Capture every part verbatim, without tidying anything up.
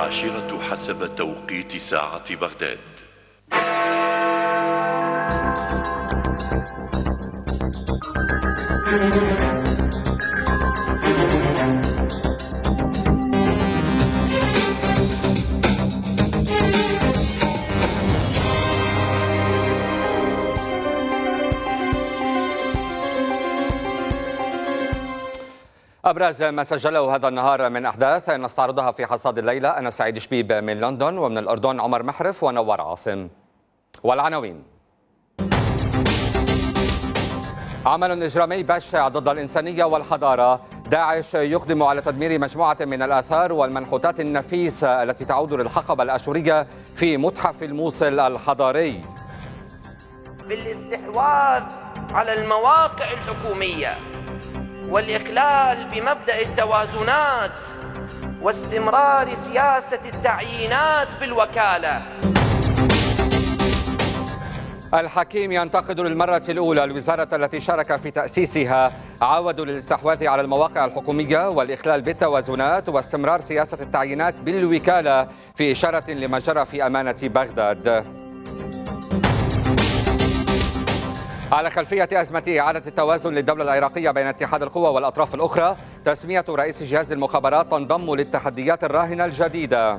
العاشرة حسب توقيت ساعة بغداد. أبرز ما سجله هذا النهار من أحداث نستعرضها في حصاد الليلة. أنا سعيد شبيب من لندن، ومن الأردن عمر محرف ونوار عاصم. والعناوين: عمل إجرامي بشع ضد الإنسانية والحضارة، داعش يقدم على تدمير مجموعة من الآثار والمنحوتات النفيسة التي تعود للحقبة الأشورية في متحف الموصل الحضاري. بالاستحواذ على المواقع الحكومية والإخلال بمبدأ التوازنات واستمرار سياسة التعيينات بالوكالة. الحكيم ينتقد للمرة الأولى الوزارة التي شارك في تأسيسها، عاودوا للاستحواذ على المواقع الحكومية والإخلال بالتوازنات واستمرار سياسة التعيينات بالوكالة، في إشارة لما جرى في أمانة بغداد. على خلفية أزمة إعادة التوازن للدولة العراقية بين اتحاد القوى والأطراف الأخرى، تسمية رئيس جهاز المخابرات تنضم للتحديات الراهنة الجديدة.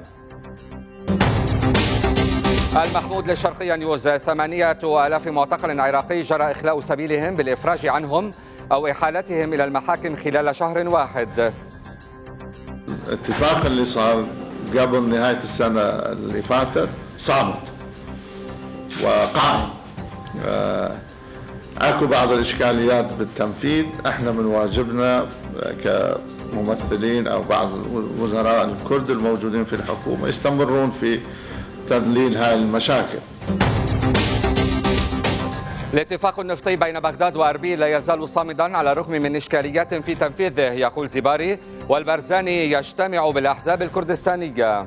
المحمود للشرقية نيوز: ثمانية آلاف معتقل عراقي جرى إخلاء سبيلهم بالإفراج عنهم أو إحالتهم إلى المحاكم خلال شهر واحد. الاتفاق اللي صار قبل نهاية السنة اللي فاتت صامت وقائم. اكو بعض الاشكاليات بالتنفيذ، احنا من واجبنا كممثلين او بعض الوزراء الكرد الموجودين في الحكومه يستمرون في تذليل هاي المشاكل. الاتفاق النفطي بين بغداد وأربيل لا يزال صامدا على الرغم من إشكاليات في تنفيذه، يقول زباري. والبرزاني يجتمع بالأحزاب الكردستانية.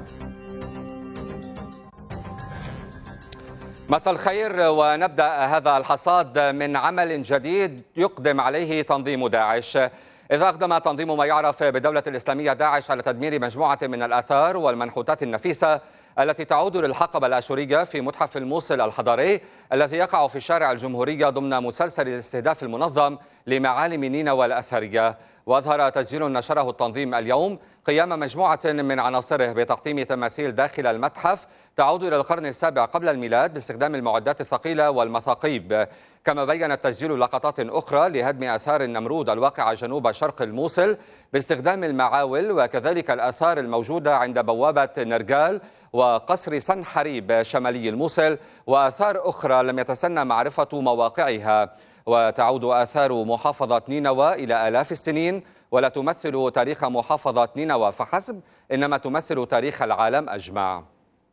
مساء الخير، ونبدأ هذا الحصاد من عمل جديد يقدم عليه تنظيم داعش. إذا أقدم تنظيم ما يعرف بالدولة الإسلامية داعش على تدمير مجموعة من الآثار والمنحوتات النفيسة التي تعود للحقبة الأشورية في متحف الموصل الحضاري الذي يقع في شارع الجمهورية ضمن مسلسل الاستهداف المنظم لمعالم نينوى الأثرية. وأظهر تسجيل نشره التنظيم اليوم قيام مجموعة من عناصره بتقديم تماثيل داخل المتحف تعود إلى القرن السابع قبل الميلاد باستخدام المعدات الثقيلة والمثاقيب. كما بين التسجيل لقطات أخرى لهدم آثار النمرود الواقعة جنوب شرق الموصل باستخدام المعاول، وكذلك الآثار الموجودة عند بوابة نرجال وقصر سنحريب شمالي الموصل، وآثار أخرى لم يتسنى معرفة مواقعها. وتعود آثار محافظة نينوى إلى آلاف السنين، ولا تمثل تاريخ محافظة نينوى فحسب، إنما تمثل تاريخ العالم أجمع.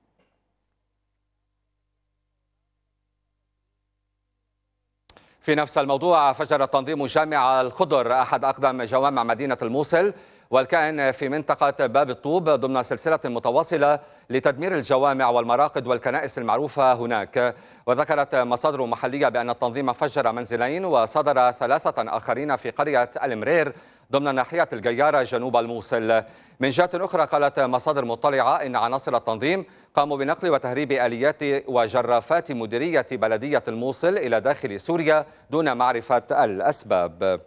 في نفس الموضوع، فجر التنظيم جامع الخضر أحد أقدم جوامع مدينة الموصل والكائن في منطقة باب الطوب ضمن سلسلة متواصلة لتدمير الجوامع والمراقد والكنائس المعروفة هناك. وذكرت مصادر محلية بأن التنظيم فجر منزلين وصدر ثلاثة آخرين في قرية المرير ضمن ناحية الجيارة جنوب الموصل. من جهة أخرى، قالت مصادر مطلعة إن عناصر التنظيم قاموا بنقل وتهريب آليات وجرافات مديرية بلدية الموصل إلى داخل سوريا دون معرفة الأسباب.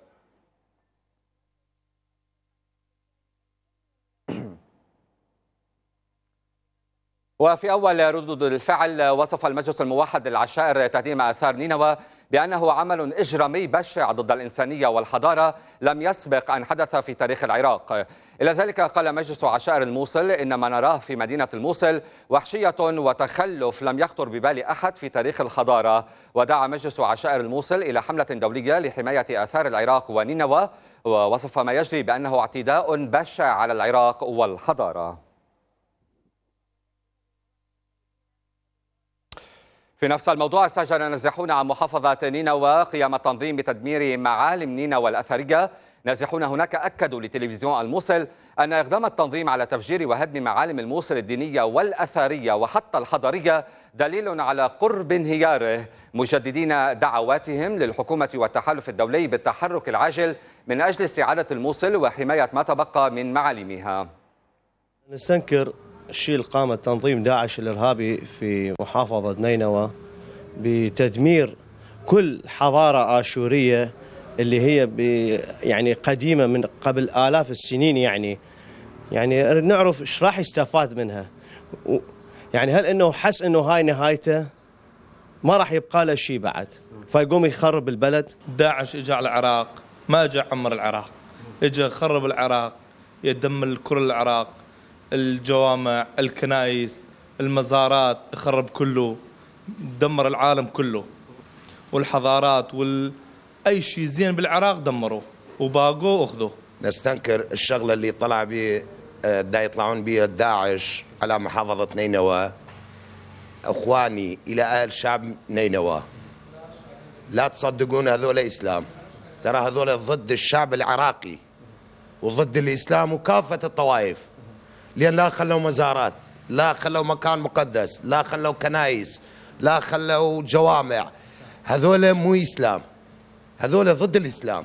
وفي أول ردود الفعل، وصف المجلس الموحد للعشائر تهديم آثار نينوى بأنه عمل إجرامي بشع ضد الإنسانية والحضارة لم يسبق أن حدث في تاريخ العراق. إلى ذلك قال مجلس عشائر الموصل إن ما نراه في مدينة الموصل وحشية وتخلف لم يخطر ببال أحد في تاريخ الحضارة. ودعا مجلس عشائر الموصل إلى حملة دولية لحماية آثار العراق ونينوى، ووصف ما يجري بأنه اعتداء بشع على العراق والحضارة. في نفس الموضوع، استهجن نازحون عن محافظة نينوى قيام التنظيم بتدمير معالم نينوى الأثرية. نازحون هناك أكدوا لتلفزيون الموصل أن إقدام التنظيم على تفجير وهدم معالم الموصل الدينية والأثرية وحتى الحضارية دليل على قرب انهياره، مجددين دعواتهم للحكومة والتحالف الدولي بالتحرك العاجل من أجل استعادة الموصل وحماية ما تبقى من معالمها. نستنكر الشيء اللي قام تنظيم داعش الإرهابي في محافظة نينوى بتدمير كل حضارة آشورية اللي هي يعني قديمة من قبل آلاف السنين. يعني يعني نعرف ايش راح يستفاد منها. يعني هل انه حس انه هاي نهايته؟ ما راح يبقى له شيء بعد، فيقوم يخرب البلد. داعش اجى على العراق، ما اجى عمر العراق، اجى خرب العراق، يدمر كل العراق، الجوامع، الكنائس، المزارات، يخرب كله، دمر العالم كله، والحضارات وال اي شيء زين بالعراق دمروه وباقوه اخذوه. نستنكر الشغله اللي طلع به دا يطلعون بها داعش على محافظه نينوى. اخواني الى اهل شعب نينوى، لا تصدقون هذول اسلام، ترى هذول ضد الشعب العراقي وضد الاسلام وكافه الطوائف، لان لا خلوا مزارات، لا خلوا مكان مقدس، لا خلوا كنائس، لا خلوا جوامع. هذول مو اسلام، هذول ضد الاسلام.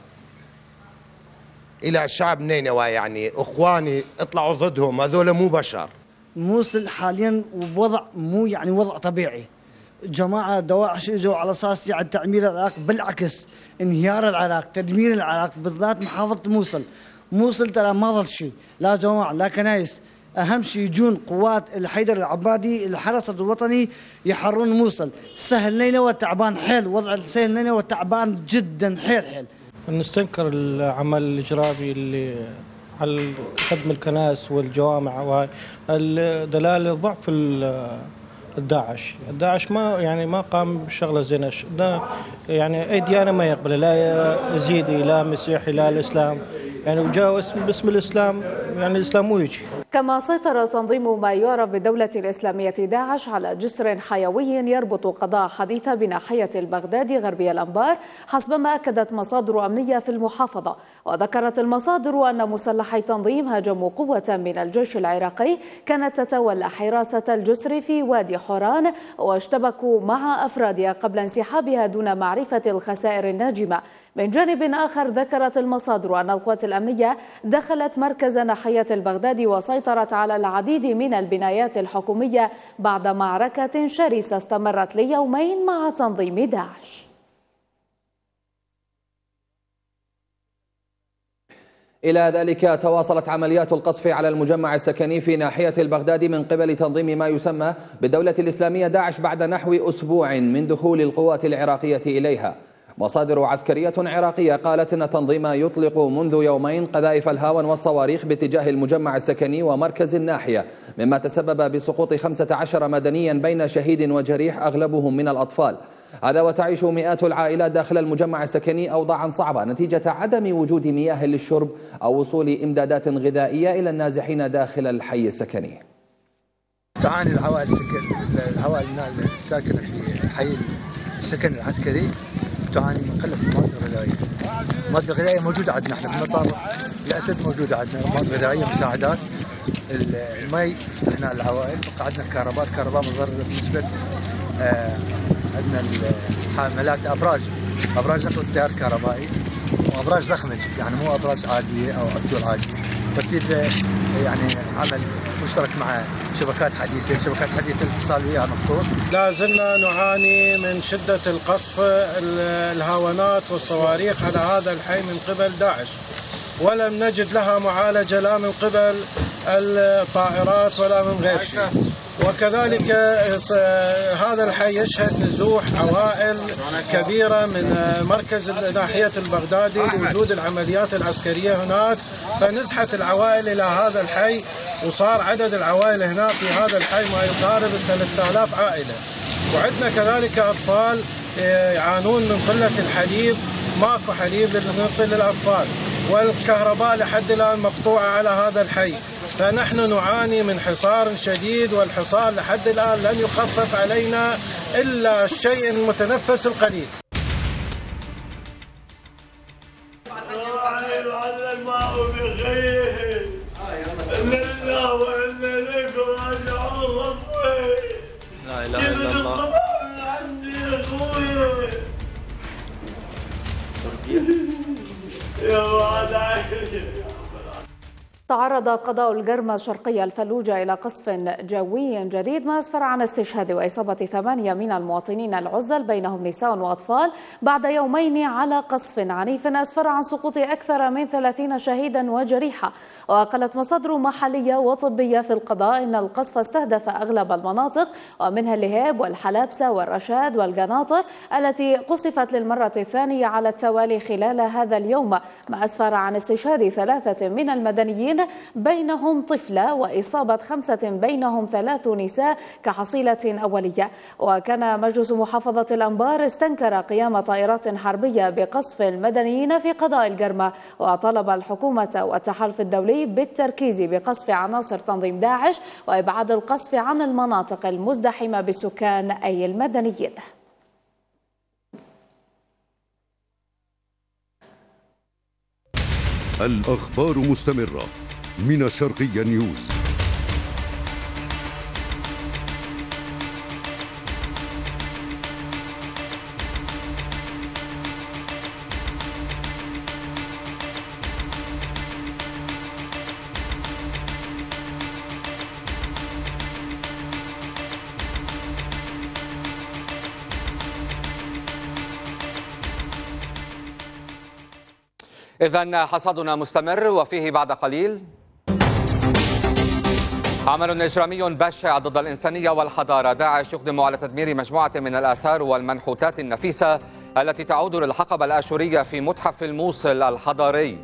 الى شعب نينوى يعني اخواني اطلعوا ضدهم، هذول مو بشر. موصل حاليا بوضع مو يعني وضع طبيعي. جماعه دواعش اجوا على اساس يعني تعمير العراق، بالعكس انهيار العراق، تدمير العراق، بالذات محافظه موصل. موصل ترى ما ظل شيء، لا جماعه لا كنايس. اهم شيء يجون قوات الحيدر العبادي الحرس الوطني يحررون موصل. سهل نينوى تعبان حيل، وضع سهل نينوى تعبان جدا حيل حيل. نستنكر العمل الاجرامي اللي على هدم الكنائس والجوامع، وهاي دلالة ضعف الداعش. الداعش ما يعني ما قام بشغله زينه، يعني اي ديانه ما يقبل، لا يزيدي لا مسيحي لا الاسلام، يعني وجاء باسم الاسلام، يعني الاسلام مو يجي. كما سيطر تنظيم ما يعرف بالدولة الإسلامية داعش على جسر حيوي يربط قضاء حديثة بناحية البغداد غربي الأنبار، حسب ما أكدت مصادر أمنية في المحافظة. وذكرت المصادر أن مسلحي التنظيم هاجموا قوة من الجيش العراقي كانت تتولى حراسة الجسر في وادي حوران، واشتبكوا مع أفرادها قبل انسحابها دون معرفة الخسائر الناجمة. من جانب آخر ذكرت المصادر أن القوات الأمنية دخلت مركز ناحية البغداد وسيطرت على العديد من البنايات الحكومية بعد معركة شرسة استمرت ليومين مع تنظيم داعش. إلى ذلك تواصلت عمليات القصف على المجمع السكني في ناحية البغداد من قبل تنظيم ما يسمى بالدولة الإسلامية داعش بعد نحو أسبوع من دخول القوات العراقية إليها. مصادر عسكرية عراقية قالت أن التنظيم يطلق منذ يومين قذائف الهاون والصواريخ باتجاه المجمع السكني ومركز الناحية، مما تسبب بسقوط خمسة عشر مدنيا بين شهيد وجريح أغلبهم من الأطفال. هذا وتعيش مئات العائلات داخل المجمع السكني أوضاعا صعبة نتيجة عدم وجود مياه للشرب أو وصول إمدادات غذائية إلى النازحين داخل الحي السكني. تعاني العوائل العوائل الساكنة في حي السكن العسكري تعاني من قلة المواد الغذائية. المواد الغذائية موجودة عندنا احنا في المطار، الأسد موجودة عندنا مواد غذائية مساعدات. المي فتحنا العوائل، بقى عندنا الكهرباء، الكهرباء مضرة بالنسبة آه عندنا الحاملات أبراج أبراج نقل التيار الكهربائي وأبراج ضخمة، يعني مو أبراج عادية أو أبجول عادي. ترتيب يعني عمل مشترك مع شبكات حديثة، شبكات حديثة الاتصال وياها مخطوط. لا زلنا نعاني من شدة القصف الهاونات والصواريخ على هذا الحي من قبل داعش، ولم نجد لها معالجة لا من قبل الطائرات ولا من غير شيء. وكذلك هذا الحي يشهد نزوح عوائل كبيرة من مركز ناحية البغدادي لوجود العمليات العسكرية هناك، فنزحت العوائل إلى هذا الحي، وصار عدد العوائل هناك في هذا الحي ما يقارب ثلاثة آلاف عائلة. وعندنا كذلك أطفال يعانون من قلة الحليب، ماكو حليب للنقل للأطفال، والكهرباء لحد الآن مقطوعة على هذا الحي. فنحن نعاني من حصار شديد، والحصار لحد الآن لن يخفف علينا إلا الشيء المتنفس القليل. لا إله إلا الله. يا تعرض قضاء الجرمة الشرقية الفلوجة إلى قصف جوي جديد ما أسفر عن استشهاد وإصابة ثمانية من المواطنين العزل بينهم نساء وأطفال بعد يومين على قصف عنيف أسفر عن سقوط أكثر من ثلاثين شهيدا وجريحة. وقالت مصادر محلية وطبية في القضاء إن القصف استهدف أغلب المناطق ومنها اللهاب والحلابسة والرشاد والقناطر التي قصفت للمرة الثانية على التوالي خلال هذا اليوم، ما أسفر عن استشهاد ثلاثة من المدنيين بينهم طفلة وإصابة خمسة بينهم ثلاث نساء كحصيلة أولية. وكان مجلس محافظة الأنبار استنكر قيام طائرات حربية بقصف المدنيين في قضاء الجرمة، وطلب الحكومة والتحالف الدولي بالتركيز بقصف عناصر تنظيم داعش وإبعاد القصف عن المناطق المزدحمة بالسكان أي المدنيين. الأخبار مستمرة من الشرقية نيوز. إذن حصادنا مستمر وفيه بعد قليل عمل إجرامي بشع ضد الإنسانية والحضارة. داعش يقدم على تدمير مجموعة من الآثار والمنحوتات النفيسة التي تعود للحقبة الآشورية في متحف الموصل الحضاري.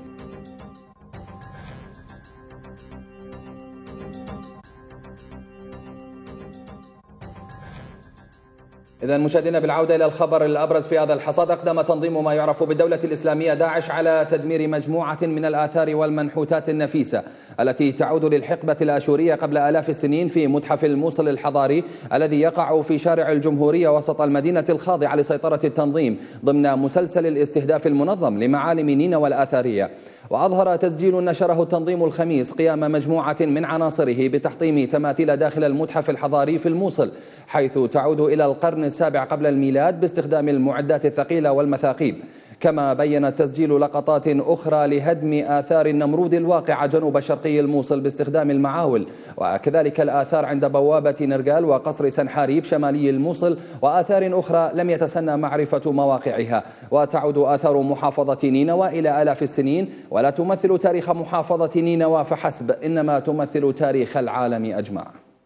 إذا مشاهدينا بالعودة إلى الخبر الأبرز في هذا الحصاد، أقدم تنظيم ما يعرف بالدولة الإسلامية داعش على تدمير مجموعة من الآثار والمنحوتات النفيسة التي تعود للحقبة الآشورية قبل آلاف السنين في متحف الموصل الحضاري الذي يقع في شارع الجمهورية وسط المدينة الخاضعة لسيطرة التنظيم ضمن مسلسل الاستهداف المنظم لمعالم نينوى الآثارية. وأظهر تسجيل نشره التنظيم الخميس قيام مجموعة من عناصره بتحطيم تماثيل داخل المتحف الحضاري في الموصل، حيث تعود إلى القرن السابع قبل الميلاد باستخدام المعدات الثقيلة والمثاقيل. كما بين التسجيل لقطات أخرى لهدم آثار النمرود الواقعة جنوب شرقي الموصل باستخدام المعاول، وكذلك الآثار عند بوابة نرجال وقصر سنحاريب شمالي الموصل، وآثار أخرى لم يتسنى معرفة مواقعها. وتعود آثار محافظة نينوى إلى آلاف السنين، ولا تمثل تاريخ محافظة نينوى فحسب، إنما تمثل تاريخ العالم أجمع.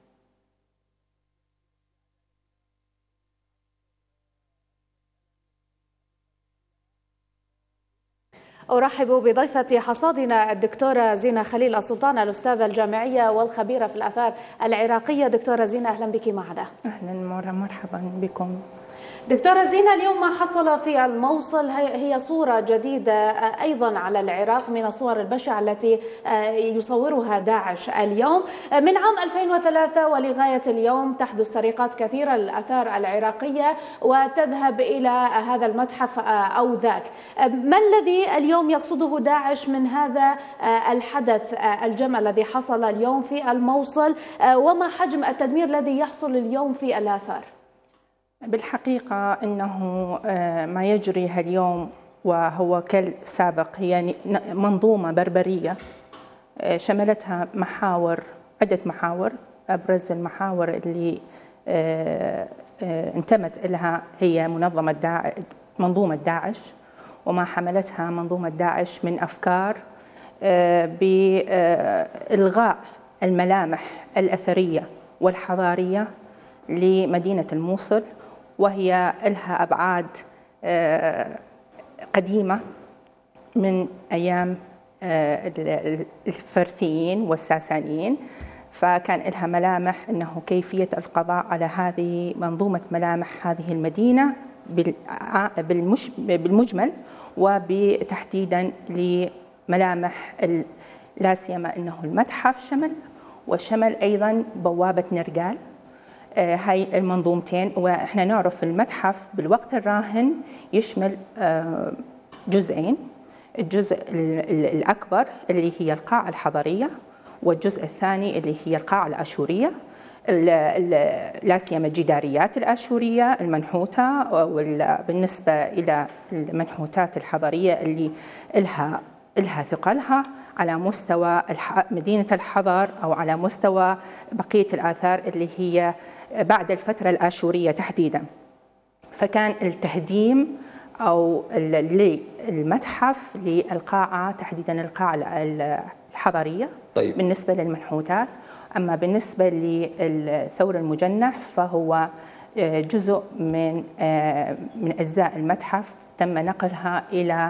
أرحب بضيفة حصادنا الدكتورة زينة خليل السلطان، الأستاذة الجامعية والخبيرة في الآثار العراقية. دكتورة زينة أهلا بك معنا. أهلا مرحبا بكم. دكتورة زينة، اليوم ما حصل في الموصل هي صورة جديدة أيضا على العراق من الصور البشعة التي يصورها داعش اليوم. من عام ألفين وثلاثة ولغاية اليوم تحدث سرقات كثيرة للآثار العراقية وتذهب إلى هذا المتحف أو ذاك. ما الذي اليوم يقصده داعش من هذا الحدث الجم الذي حصل اليوم في الموصل، وما حجم التدمير الذي يحصل اليوم في الآثار؟ بالحقيقة أنه ما يجري اليوم وهو كالسابق هي منظومة بربرية شملتها محاور، عدة محاور. أبرز المحاور اللي انتمت لها هي منظمة داعش، منظومة داعش، وما حملتها منظومة داعش من أفكار بإلغاء الملامح الأثرية والحضارية لمدينة الموصل، وهي لها أبعاد قديمة من أيام الفرثيين والساسانيين، فكان لها ملامح أنه كيفية القضاء على هذه منظومة ملامح هذه المدينة بالمجمل، وبتحديدا لملامح لا سيما أنه المتحف شمل، وشمل أيضا بوابة نرجال. هاي المنظومتين، وإحنا نعرف المتحف بالوقت الراهن يشمل جزئين، الجزء الأكبر اللي هي القاعة الحضارية، والجزء الثاني اللي هي القاعة الآشورية، لا سيما الجداريات الآشورية المنحوتة، بالنسبة إلى المنحوتات الحضارية اللي لها لها ثقلها على مستوى مدينة الحضر أو على مستوى بقية الآثار اللي هي بعد الفترة الآشورية تحديدا. فكان التهديم أو المتحف للقاعة تحديدا القاعة الحضرية طيب. بالنسبة للمنحوتات. أما بالنسبة للثور المجنح فهو جزء من من أجزاء المتحف تم نقلها إلى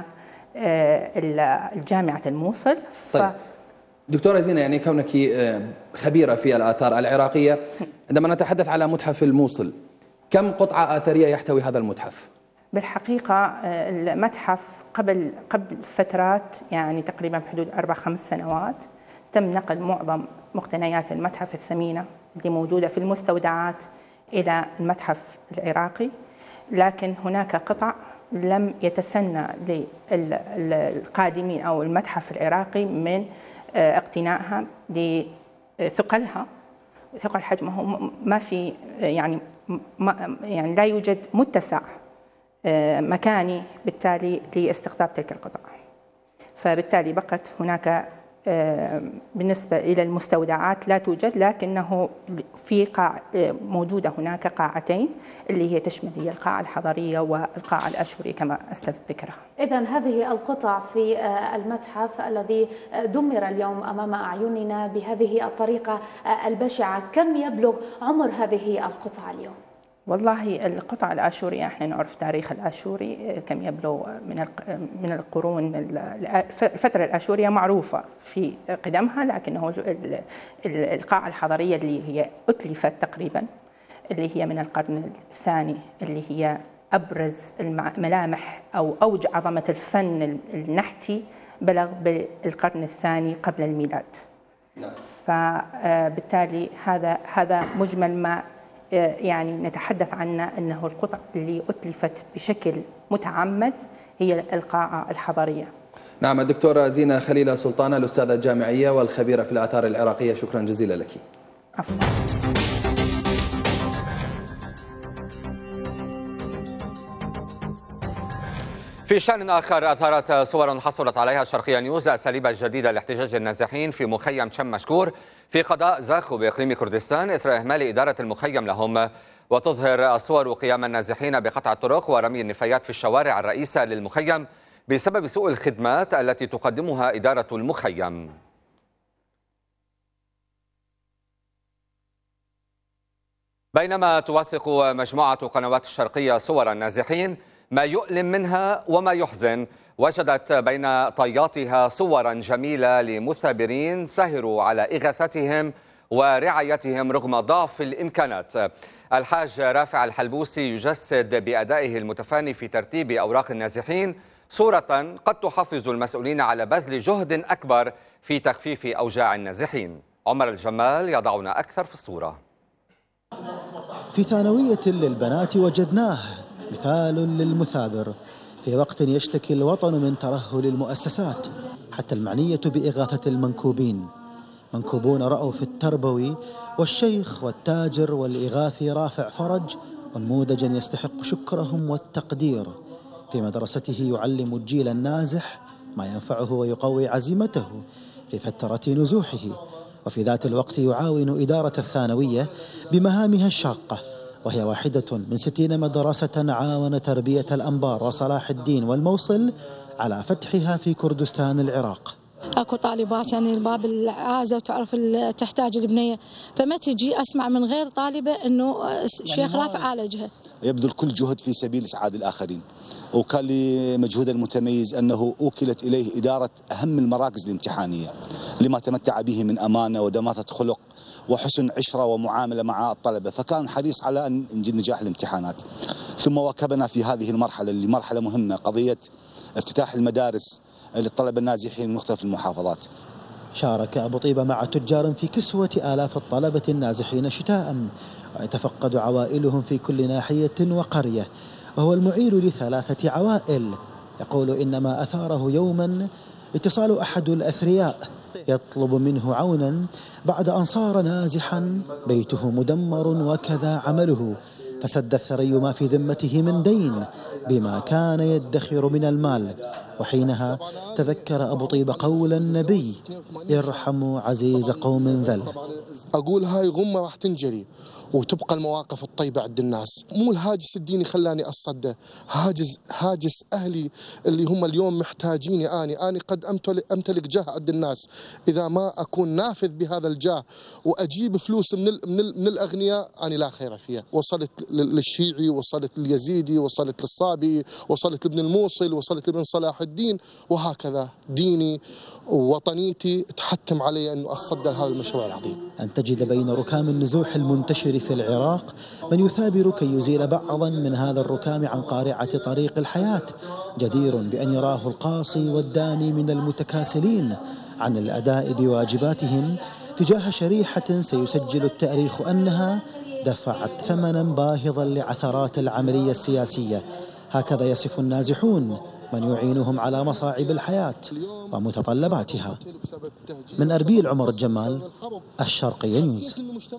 الجامعة الموصل. طيب. دكتورة زينة، يعني كونك خبيرة في الآثار العراقية، عندما نتحدث على متحف الموصل كم قطعة آثرية يحتوي هذا المتحف؟ بالحقيقة المتحف قبل قبل فترات يعني تقريبا بحدود أربع خمس سنوات تم نقل معظم مقتنيات المتحف الثمينة اللي موجودة في المستودعات إلى المتحف العراقي، لكن هناك قطع لم يتسنى للقادمين أو المتحف العراقي من اقتنائها لثقلها، ثقل حجمها ما في يعني ما يعني لا يوجد متسع مكاني بالتالي لاستقطاب تلك القطع. فبالتالي بقت هناك بالنسبة إلى المستودعات لا توجد، لكنه في قاع موجودة هناك قاعتين اللي هي تشمل هي القاعة الحضرية والقاعة الآشورية كما أسلفت ذكرها. إذن هذه القطع في المتحف الذي دمر اليوم أمام أعيننا بهذه الطريقة البشعة، كم يبلغ عمر هذه القطع اليوم؟ والله القطع الآشورية احنا نعرف تاريخ الآشوري كم يبلغ من من القرون. الفترة الآشورية معروفة في قدمها، لكنه القاعة الحضرية اللي هي أتلفت تقريبا اللي هي من القرن الثاني اللي هي أبرز الملامح أو أوج عظمة الفن النحتي بلغ بالقرن الثاني قبل الميلاد. فبالتالي هذا هذا مجمل ما يعني نتحدث عنه أنه القطع اللي أتلفت بشكل متعمد هي القاعة الحضرية. نعم. الدكتورة زينة خليلة سلطانة، الأستاذة الجامعية والخبيرة في الآثار العراقية، شكرا جزيلا لك. عفوا. في شأن آخر، أثارت صور حصلت عليها الشرقية نيوز أساليب جديدة لاحتجاج النازحين في مخيم شم مشكور في قضاء زاخو بإقليم كردستان إثر إهمال إدارة المخيم لهم. وتظهر الصور قيام النازحين بقطع الطرق ورمي النفايات في الشوارع الرئيسة للمخيم بسبب سوء الخدمات التي تقدمها إدارة المخيم. بينما توثق مجموعة قنوات الشرقية صور النازحين، ما يؤلم منها وما يحزن، وجدت بين طياتها صورا جميلة لمثابرين سهروا على إغاثتهم ورعايتهم رغم ضعف الإمكانات. الحاج رافع الحلبوسي يجسد بأدائه المتفاني في ترتيب أوراق النازحين صورة قد تحفز المسؤولين على بذل جهد أكبر في تخفيف أوجاع النازحين. عمر الجمال يضعنا أكثر في الصورة. في ثانوية للبنات وجدناه مثال للمثابر في وقت يشتكي الوطن من ترهل المؤسسات حتى المعنية بإغاثة المنكوبين. منكوبون رأوا في التربوي والشيخ والتاجر والإغاثي رافع فرج نموذجا يستحق شكرهم والتقدير. في مدرسته يعلم الجيل النازح ما ينفعه ويقوي عزيمته في فترة نزوحه، وفي ذات الوقت يعاون إدارة الثانوية بمهامها الشاقة، وهي واحدة من ستين مدرسة عاون تربية الأنبار وصلاح الدين والموصل على فتحها في كردستان العراق. اكو طالبات يعني الباب العازه وتعرف تحتاج البنيه، فما تجي اسمع من غير طالبه انه الشيخ رافع عالجها. يبذل كل جهد في سبيل اسعاد الاخرين، وكان لمجهوده المتميز انه اوكلت اليه اداره اهم المراكز الامتحانيه لما تمتع به من امانه ودماثه خلق وحسن عشره ومعامله مع الطلبه، فكان حريص على ان نجيب نجاح الامتحانات. ثم واكبنا في هذه المرحله اللي مرحله مهمه، قضيه افتتاح المدارس للطلبة النازحين من مختلف المحافظات. شارك أبو طيبة مع تجار في كسوة آلاف الطلبة النازحين شتاء، ويتفقد عوائلهم في كل ناحية وقرية، وهو المعيل لثلاثة عوائل. يقول إنما أثاره يوما اتصال أحد الأثرياء يطلب منه عونا بعد أن صار نازحا، بيته مدمر وكذا عمله، فسد الثري ما في ذمته من دين بما كان يدخر من المال. وحينها تذكر أبو طيبة قول النبي: ارحموا عزيز قوم ذل. أقول هاي غمة راح تنجري وتبقى المواقف الطيبة عند الناس. مو الهاجس الديني خلاني أصدى، هاجس هاجس أهلي اللي هم اليوم محتاجيني. أني أني قد أمتلك جاه عند الناس، إذا ما أكون نافذ بهذا الجاه وأجيب فلوس من ال من, ال من الأغنياء أنا لا خير فيها. وصلت للشيعي، وصلت لليزيدي، وصلت للصابي، وصلت لابن الموصل، وصلت لابن صلاح الدين، وهكذا ديني ووطنيتي تحتم علي أن أصدى هذا المشروع العظيم. أن تجد بين ركام النزوح المنتشر في العراق من يثابر كي يزيل بعضا من هذا الركام عن قارعة طريق الحياة، جدير بأن يراه القاصي والداني من المتكاسلين عن الأداء بواجباتهم تجاه شريحة سيسجل التاريخ أنها دفعت ثمنا باهظا لعثرات العملية السياسية. هكذا يصف النازحون من يعينهم على مصاعب الحياة ومتطلباتها. من أربيل، عمر الجمال، الشرقية نيوز.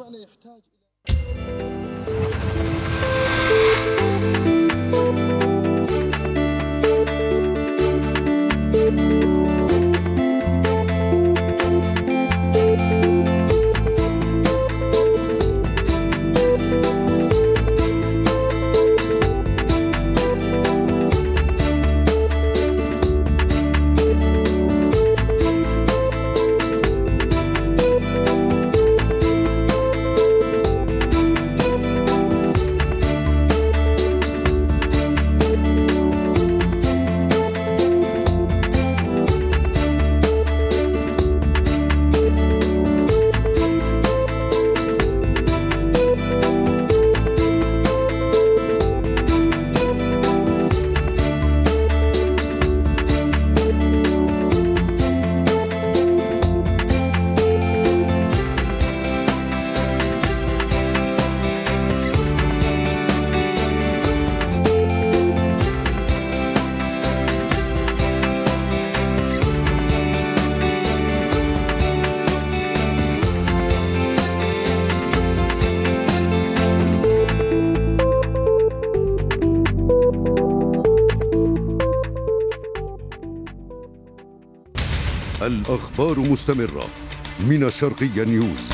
الأخبار مستمرة من الشرقية نيوز.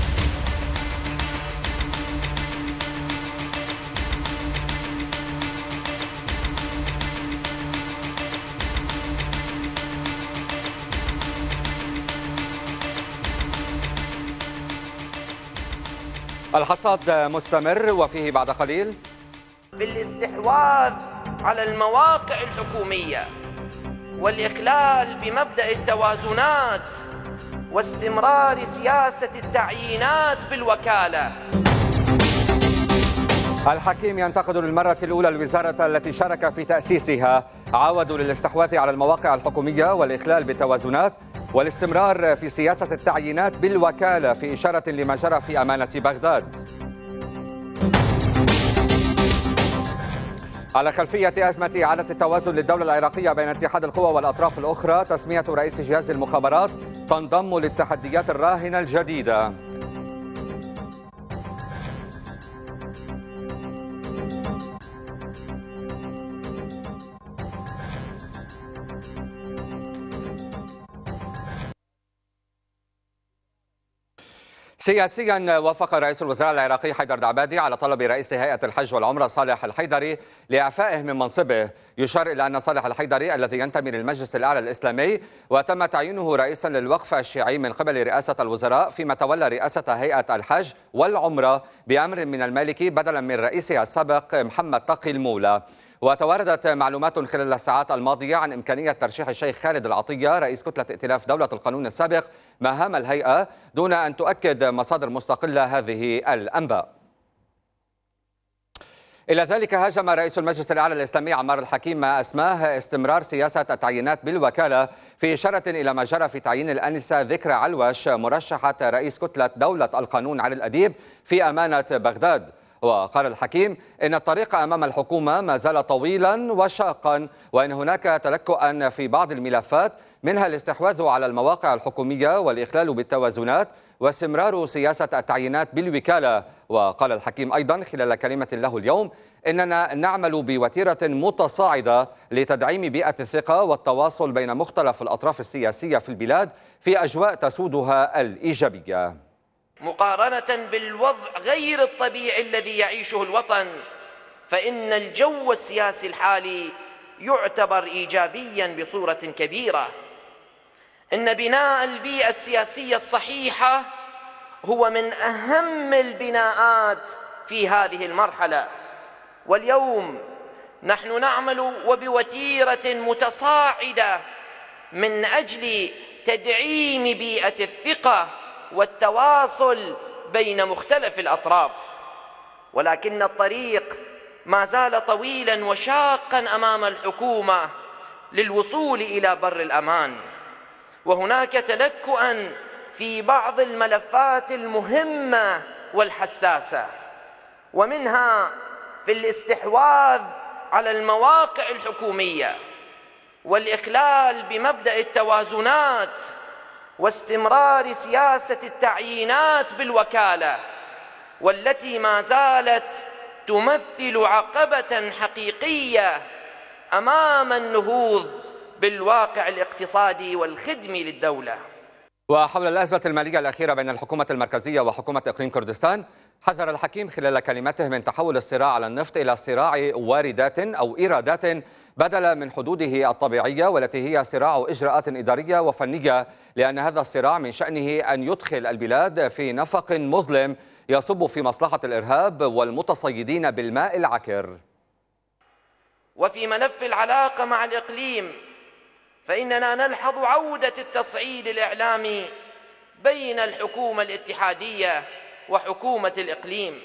الحصاد مستمر وفيه بعد قليل بالاستحواذ على المواقع الحكومية والإخلال بمبدأ التوازنات واستمرار سياسة التعيينات بالوكالة. الحكيم ينتقد للمرة الأولى الوزارة التي شارك في تأسيسها، عاودوا للاستحواذ على المواقع الحكومية والإخلال بالتوازنات والاستمرار في سياسة التعيينات بالوكالة، في إشارة لما جرى في أمانة بغداد. على خلفية أزمة إعادة التوازن للدولة العراقية بين اتحاد القوى والأطراف الأخرى، تسمية رئيس جهاز المخابرات تنضم للتحديات الراهنة الجديدة. سياسيا، وافق رئيس الوزراء العراقي حيدر دعبادي على طلب رئيس هيئة الحج والعمرة صالح الحيدري لإعفائه من منصبه. يشار إلى أن صالح الحيدري الذي ينتمي للمجلس الأعلى الإسلامي وتم تعيينه رئيسا للوقف الشيعي من قبل رئاسة الوزراء، فيما تولى رئاسة هيئة الحج والعمرة بأمر من المالكي بدلا من رئيسها السابق محمد تقي المولى. وتواردت معلومات خلال الساعات الماضية عن إمكانية ترشيح الشيخ خالد العطية رئيس كتلة ائتلاف دولة القانون السابق مهام الهيئة، دون أن تؤكد مصادر مستقلة هذه الأنباء. إلى ذلك هاجم رئيس المجلس الأعلى الإسلامي عمار الحكيم ما أسماه استمرار سياسة التعيينات بالوكالة، في إشارة إلى ما جرى في تعيين الآنسة ذكرى علوش مرشحة رئيس كتلة دولة القانون علي الأديب في أمانة بغداد. وقال الحكيم إن الطريق أمام الحكومة ما زال طويلا وشاقا، وإن هناك تلكؤا في بعض الملفات، منها الاستحواذ على المواقع الحكومية والإخلال بالتوازنات واستمرار سياسة التعيينات بالوكالة. وقال الحكيم أيضا خلال كلمة له اليوم إننا نعمل بوتيرة متصاعدة لتدعيم بيئة الثقة والتواصل بين مختلف الأطراف السياسية في البلاد في أجواء تسودها الإيجابية. مقارنة بالوضع غير الطبيعي الذي يعيشه الوطن، فإن الجو السياسي الحالي يعتبر إيجابيا بصورة كبيرة. إن بناء البيئة السياسية الصحيحة هو من أهم البناءات في هذه المرحلة، واليوم نحن نعمل وبوتيرة متصاعدة من أجل تدعيم بيئة الثقة والتواصل بين مختلف الأطراف، ولكن الطريق ما زال طويلا وشاقا أمام الحكومة للوصول إلى بر الأمان، وهناك تلكؤا في بعض الملفات المهمة والحساسة، ومنها في الاستحواذ على المواقع الحكومية والإخلال بمبدأ التوازنات واستمرار سياسة التعيينات بالوكالة، والتي ما زالت تمثل عقبة حقيقية أمام النهوض بالواقع الاقتصادي والخدمي للدولة. وحول الأزمة المالية الأخيرة بين الحكومة المركزية وحكومة إقليم كردستان، حذر الحكيم خلال كلمته من تحول الصراع على النفط إلى صراع واردات أو إيرادات بدلا من حدوده الطبيعية، والتي هي صراع إجراءات إدارية وفنية، لأن هذا الصراع من شأنه أن يدخل البلاد في نفق مظلم يصب في مصلحة الإرهاب والمتصيدين بالماء العكر. وفي ملف العلاقة مع الإقليم، فإننا نلحظ عودة التصعيد الإعلامي بين الحكومة الاتحادية وحكومة الإقليم،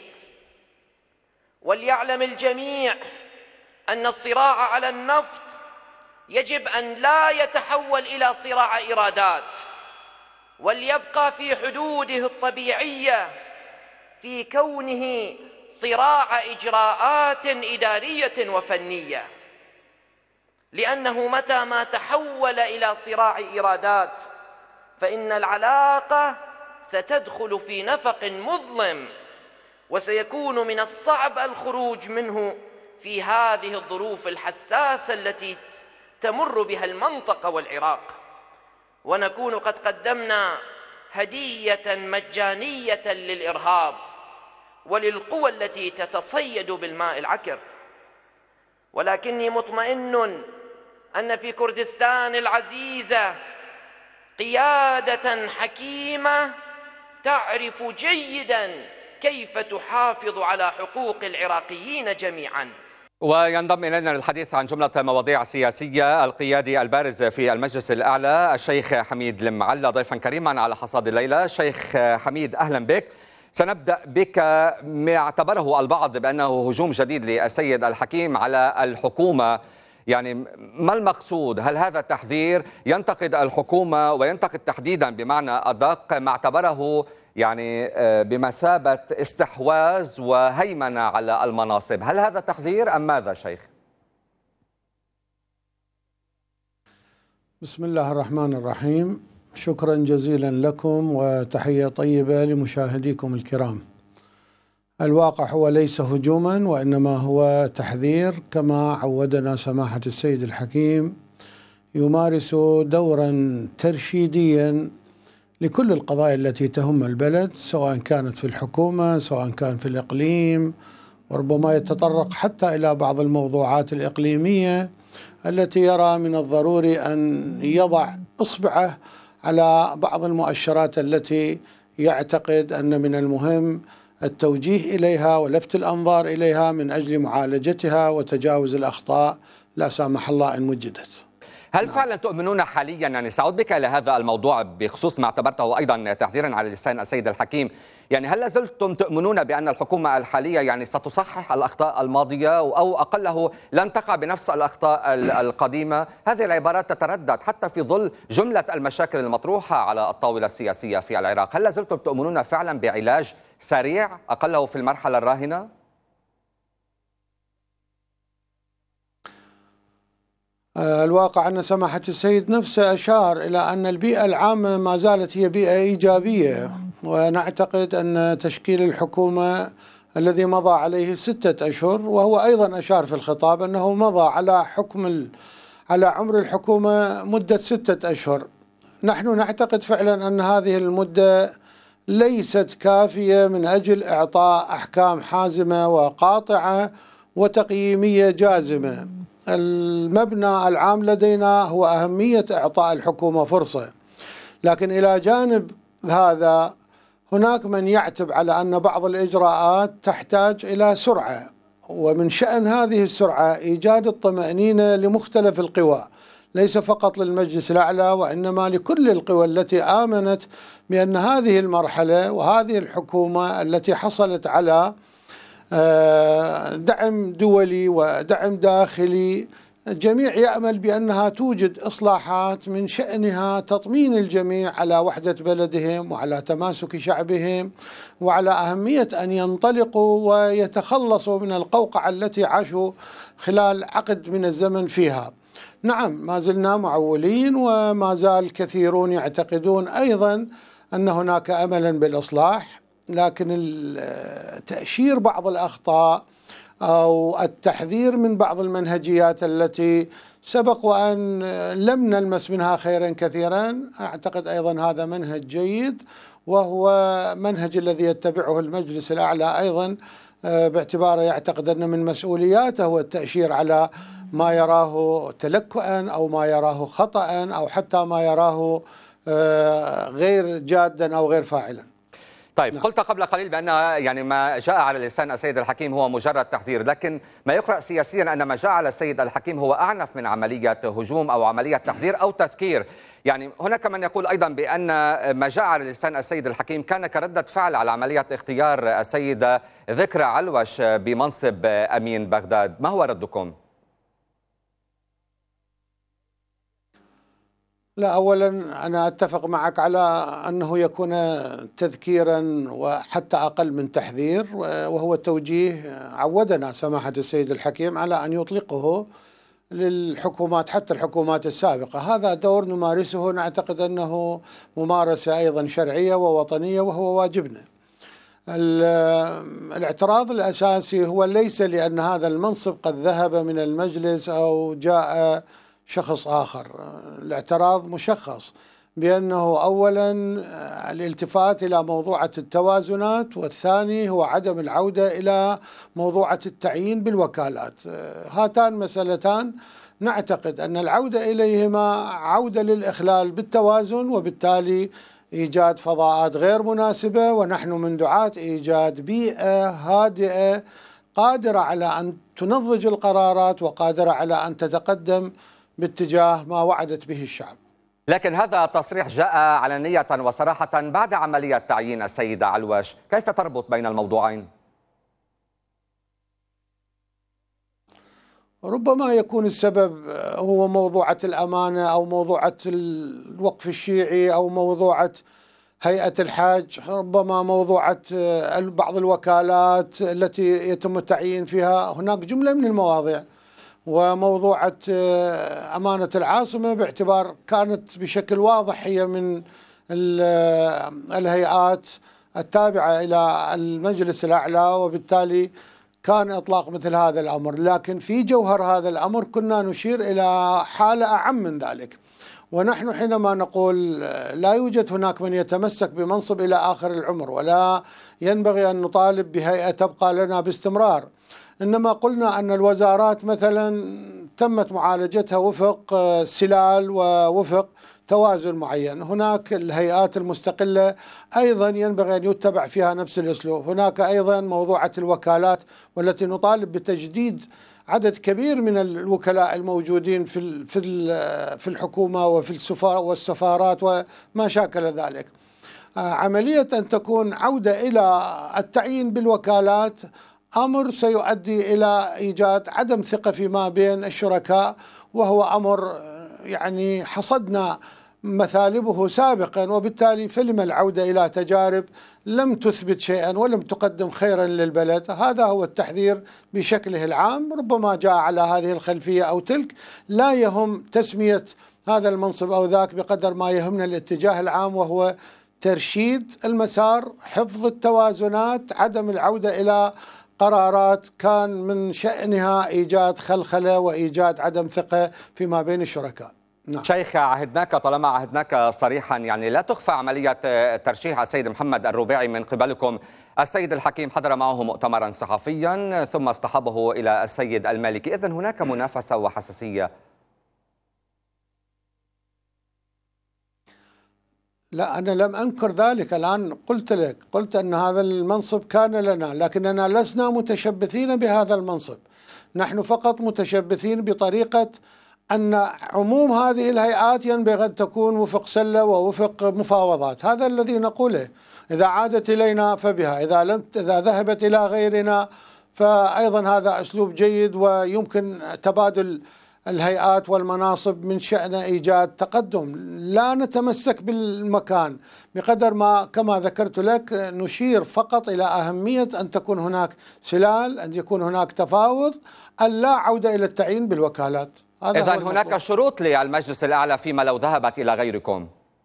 وليعلم الجميع أن الصراع على النفط يجب أن لا يتحول إلى صراع إيرادات، وليبقى في حدوده الطبيعية في كونه صراع إجراءات إدارية وفنية، لأنه متى ما تحول إلى صراع إيرادات فإن العلاقة ستدخل في نفق مظلم، وسيكون من الصعب الخروج منه في هذه الظروف الحساسة التي تمر بها المنطقة والعراق، ونكون قد قدمنا هدية مجانية للإرهاب وللقوى التي تتصيد بالماء العكر. ولكني مطمئن أن في كردستان العزيزة قيادة حكيمة تعرف جيدا كيف تحافظ على حقوق العراقيين جميعا. وينضم إلينا للحديث عن جملة مواضيع سياسية القيادي البارز في المجلس الأعلى الشيخ حميد المعلى ضيفا كريما على حصاد الليلة. شيخ حميد أهلا بك. سنبدأ بك ما اعتبره البعض بأنه هجوم جديد للسيد الحكيم على الحكومة، يعني ما المقصود؟ هل هذا تحذير ينتقد الحكومة وينتقد تحديدا بمعنى أدق ما اعتبره يعني بمثابة استحواذ وهيمنة على المناصب؟ هل هذا تحذير أم ماذا شيخ؟ بسم الله الرحمن الرحيم. شكرا جزيلا لكم وتحية طيبة لمشاهديكم الكرام. الواقع هو ليس هجوما وإنما هو تحذير، كما عودنا سماحة السيد الحكيم يمارس دورا ترشيديا لكل القضايا التي تهم البلد، سواء كانت في الحكومة سواء كان في الإقليم، وربما يتطرق حتى إلى بعض الموضوعات الإقليمية التي يرى من الضروري أن يضع إصبعه على بعض المؤشرات التي يعتقد أن من المهم التوجيه إليها ولفت الأنظار إليها من أجل معالجتها وتجاوز الأخطاء لا سامح الله إن وجدت. هل فعلا تؤمنون حاليا، يعني سأعود بك إلى هذا الموضوع بخصوص ما اعتبرته أيضا تحذيرا على لسان السيد الحكيم، يعني هل لازلتم تؤمنون بأن الحكومة الحالية يعني ستصحح الأخطاء الماضية أو أقله لن تقع بنفس الأخطاء القديمة؟ هذه العبارات تتردد حتى في ظل جملة المشاكل المطروحة على الطاولة السياسية في العراق. هل لازلتم تؤمنون فعلا بعلاج سريع أقله في المرحلة الراهنة؟ الواقع أن سماحة السيد نفسه أشار إلى أن البيئة العامة ما زالت هي بيئة إيجابية، ونعتقد أن تشكيل الحكومة الذي مضى عليه ستة أشهر، وهو أيضا أشار في الخطاب أنه مضى على حكم على عمر الحكومة مدة ستة أشهر. نحن نعتقد فعلا أن هذه المدة ليست كافية من أجل إعطاء أحكام حازمة وقاطعة وتقييمية جازمة. المبنى العام لدينا هو أهمية إعطاء الحكومة فرصة، لكن إلى جانب هذا هناك من يعتب على أن بعض الإجراءات تحتاج إلى سرعة، ومن شأن هذه السرعة إيجاد الطمأنينة لمختلف القوى، ليس فقط للمجلس الأعلى وإنما لكل القوى التي آمنت بأن هذه المرحلة وهذه الحكومة التي حصلت على دعم دولي ودعم داخلي، الجميع يأمل بأنها توجد إصلاحات من شأنها تطمين الجميع على وحدة بلدهم وعلى تماسك شعبهم وعلى أهمية أن ينطلقوا ويتخلصوا من القوقعة التي عاشوا خلال عقد من الزمن فيها. نعم، ما زلنا معولين، وما زال كثيرون يعتقدون أيضا أن هناك أملا بالإصلاح، لكن تأشير بعض الأخطاء أو التحذير من بعض المنهجيات التي سبق وأن لم نلمس منها خيرا كثيرا، أعتقد أيضا هذا منهج جيد، وهو منهج الذي يتبعه المجلس الأعلى أيضا، باعتباره يعتقد أن من مسؤولياته هو التأشير على ما يراه تلكؤا أو ما يراه خطأ أو حتى ما يراه غير جادا أو غير فاعلا. طيب، قلت قبل قليل بأن يعني ما جاء على لسان السيد الحكيم هو مجرد تحذير، لكن ما يقرأ سياسيا أن ما جاء على السيد الحكيم هو أعنف من عملية هجوم أو عملية تحذير أو تذكير. يعني هناك من يقول أيضا بأن ما جاء على لسان السيد الحكيم كان كردة فعل على عملية اختيار السيدة ذكرى علوش بمنصب أمين بغداد. ما هو ردكم؟ لا، أولا أنا أتفق معك على أنه يكون تذكيرا وحتى أقل من تحذير، وهو توجيه عودنا سماحة السيد الحكيم على أن يطلقه للحكومات حتى الحكومات السابقة. هذا دور نمارسه، نعتقد أنه ممارسة أيضا شرعية ووطنية وهو واجبنا. الاعتراض الأساسي هو ليس لأن هذا المنصب قد ذهب من المجلس أو جاء شخص آخر، الاعتراض مشخص بأنه أولا الالتفات إلى موضوعة التوازنات، والثاني هو عدم العودة إلى موضوعة التعيين بالوكالات. هاتان مسألتان نعتقد أن العودة إليهما عودة للإخلال بالتوازن، وبالتالي إيجاد فضاءات غير مناسبة، ونحن من دعاة إيجاد بيئة هادئة قادرة على أن تنضج القرارات وقادرة على أن تتقدم باتجاه ما وعدت به الشعب. لكن هذا التصريح جاء علنية وصراحة بعد عملية تعيين السيدة علوش، كيف تربط بين الموضوعين؟ ربما يكون السبب هو موضوعة الأمانة أو موضوعة الوقف الشيعي أو موضوعة هيئة الحج، ربما موضوعة بعض الوكالات التي يتم التعيين فيها. هناك جملة من المواضيع، وموضوعة أمانة العاصمة باعتبار كانت بشكل واضح هي من الهيئات التابعة إلى المجلس الأعلى، وبالتالي كان إطلاق مثل هذا الأمر. لكن في جوهر هذا الأمر كنا نشير إلى حالة أعم من ذلك، ونحن حينما نقول لا يوجد هناك من يتمسك بمنصب إلى آخر العمر، ولا ينبغي أن نطالب بهيئة تبقى لنا باستمرار، إنما قلنا أن الوزارات مثلا تمت معالجتها وفق سلال ووفق توازن معين. هناك الهيئات المستقلة أيضا ينبغي أن يتبع فيها نفس الأسلوب. هناك أيضا موضوعة الوكالات، والتي نطالب بتجديد عدد كبير من الوكلاء الموجودين في في الحكومة وفي السفارات وما شاكل ذلك. عملية أن تكون عودة إلى التعيين بالوكالات أمر سيؤدي إلى إيجاد عدم ثقة فيما بين الشركاء، وهو أمر يعني حصدنا مثالبه سابقا، وبالتالي فلم العودة إلى تجارب لم تثبت شيئا ولم تقدم خيرا للبلد. هذا هو التحذير بشكله العام، ربما جاء على هذه الخلفية أو تلك، لا يهم تسمية هذا المنصب أو ذاك بقدر ما يهمنا الاتجاه العام، وهو ترشيد المسار، حفظ التوازنات، عدم العودة إلى قرارات كان من شأنها إيجاد خلخلة وإيجاد عدم ثقة فيما بين الشركاء. نعم. شيخ، عهدناك طالما عهدناك صريحا، يعني لا تخفى عملية ترشيح السيد محمد الربيعي من قبلكم. السيد الحكيم حضر معه مؤتمرا صحفيا ثم اصطحبه إلى السيد المالكي، إذن هناك منافسة وحساسية. لا، أنا لم أنكر ذلك. الآن قلت لك، قلت أن هذا المنصب كان لنا، لكننا لسنا متشبثين بهذا المنصب. نحن فقط متشبثين بطريقة أن عموم هذه الهيئات ينبغي أن تكون وفق سلة ووفق مفاوضات. هذا الذي نقوله. إذا عادت إلينا فبها، إذا لم إذا ذهبت إلى غيرنا فأيضا هذا أسلوب جيد، ويمكن تبادل الهيئات والمناصب من شأن إيجاد تقدم. لا نتمسك بالمكان بقدر ما كما ذكرت لك نشير فقط إلى أهمية أن تكون هناك سلال، أن يكون هناك تفاوض، أن لا عودة إلى التعيين بالوكالات. إذن هناك شروط للمجلس الأعلى فيما لو ذهبت إلى غيركم؟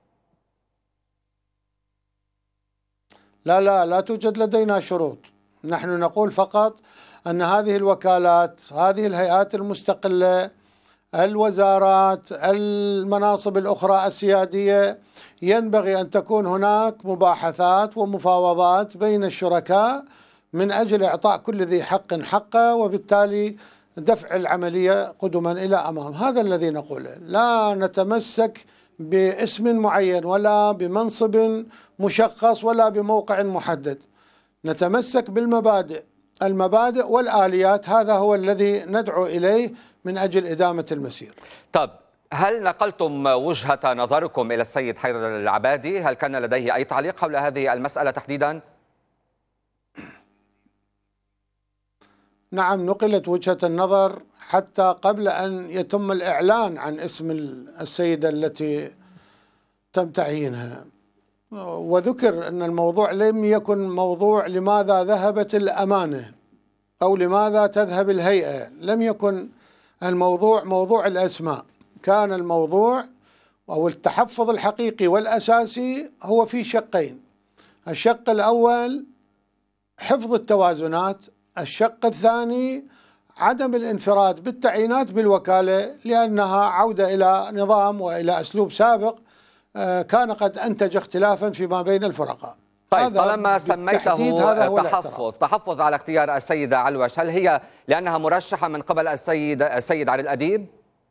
لا لا لا توجد لدينا شروط. نحن نقول فقط أن هذه الوكالات، هذه الهيئات المستقلة، الوزارات، المناصب الأخرى السيادية، ينبغي أن تكون هناك مباحثات ومفاوضات بين الشركاء من أجل إعطاء كل ذي حق حقه، وبالتالي دفع العملية قدما إلى أمام. هذا الذي نقوله. لا نتمسك باسم معين ولا بمنصب مشخص ولا بموقع محدد. نتمسك بالمبادئ، المبادئ والآليات. هذا هو الذي ندعو إليه من أجل إدامة المسير. طب هل نقلتم وجهة نظركم إلى السيد حيدر العبادي؟ هل كان لديه أي تعليق حول هذه المسألة تحديدا؟ نعم، نقلت وجهة النظر حتى قبل أن يتم الإعلان عن اسم السيدة التي تم تعيينها، وذكر أن الموضوع لم يكن موضوع لماذا ذهبت الأمانة أو لماذا تذهب الهيئة. لم يكن الموضوع موضوع الأسماء، كان الموضوع أو التحفظ الحقيقي والأساسي هو في شقين. الشق الأول حفظ التوازنات، الشق الثاني عدم الانفراد بالتعيينات بالوكالة، لأنها عودة إلى نظام وإلى أسلوب سابق كان قد أنتج اختلافا فيما بين الفرقاء. طيب، طالما سميته تحفظ تحفظ على اختيار السيدة علوش، هل هي لأنها مرشحة من قبل السيد السيد علي الأديب؟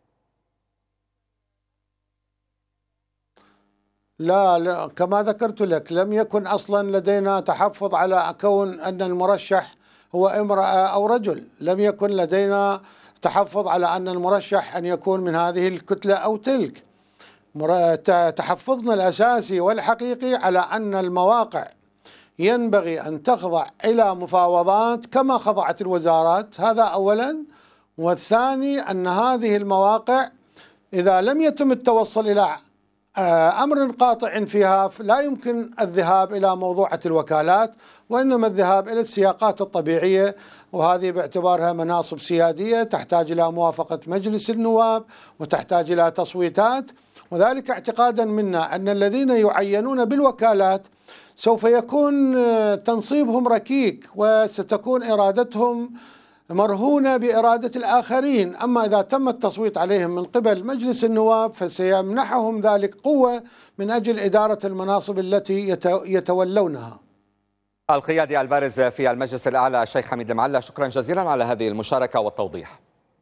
لا, لا كما ذكرت لك، لم يكن أصلا لدينا تحفظ على كون أن المرشح هو امرأة أو رجل. لم يكن لدينا تحفظ على أن المرشح أن يكون من هذه الكتلة أو تلك. تحفظنا الأساسي والحقيقي على أن المواقع ينبغي أن تخضع إلى مفاوضات كما خضعت الوزارات. هذا أولا. والثاني أن هذه المواقع إذا لم يتم التوصل إلى أمر قاطع فيها لا يمكن الذهاب إلى موضوعة الوكالات، وإنما الذهاب إلى السياقات الطبيعية، وهذه باعتبارها مناصب سيادية تحتاج إلى موافقة مجلس النواب وتحتاج إلى تصويتات. وذلك اعتقادا منا أن الذين يعينون بالوكالات سوف يكون تنصيبهم ركيك، وستكون إرادتهم مرهونة بإرادة الآخرين. أما إذا تم التصويت عليهم من قبل مجلس النواب فسيمنحهم ذلك قوة من أجل إدارة المناصب التي يتولونها. القيادي البارز في المجلس الأعلى الشيخ حميد المعلى، شكرا جزيلا على هذه المشاركة والتوضيح.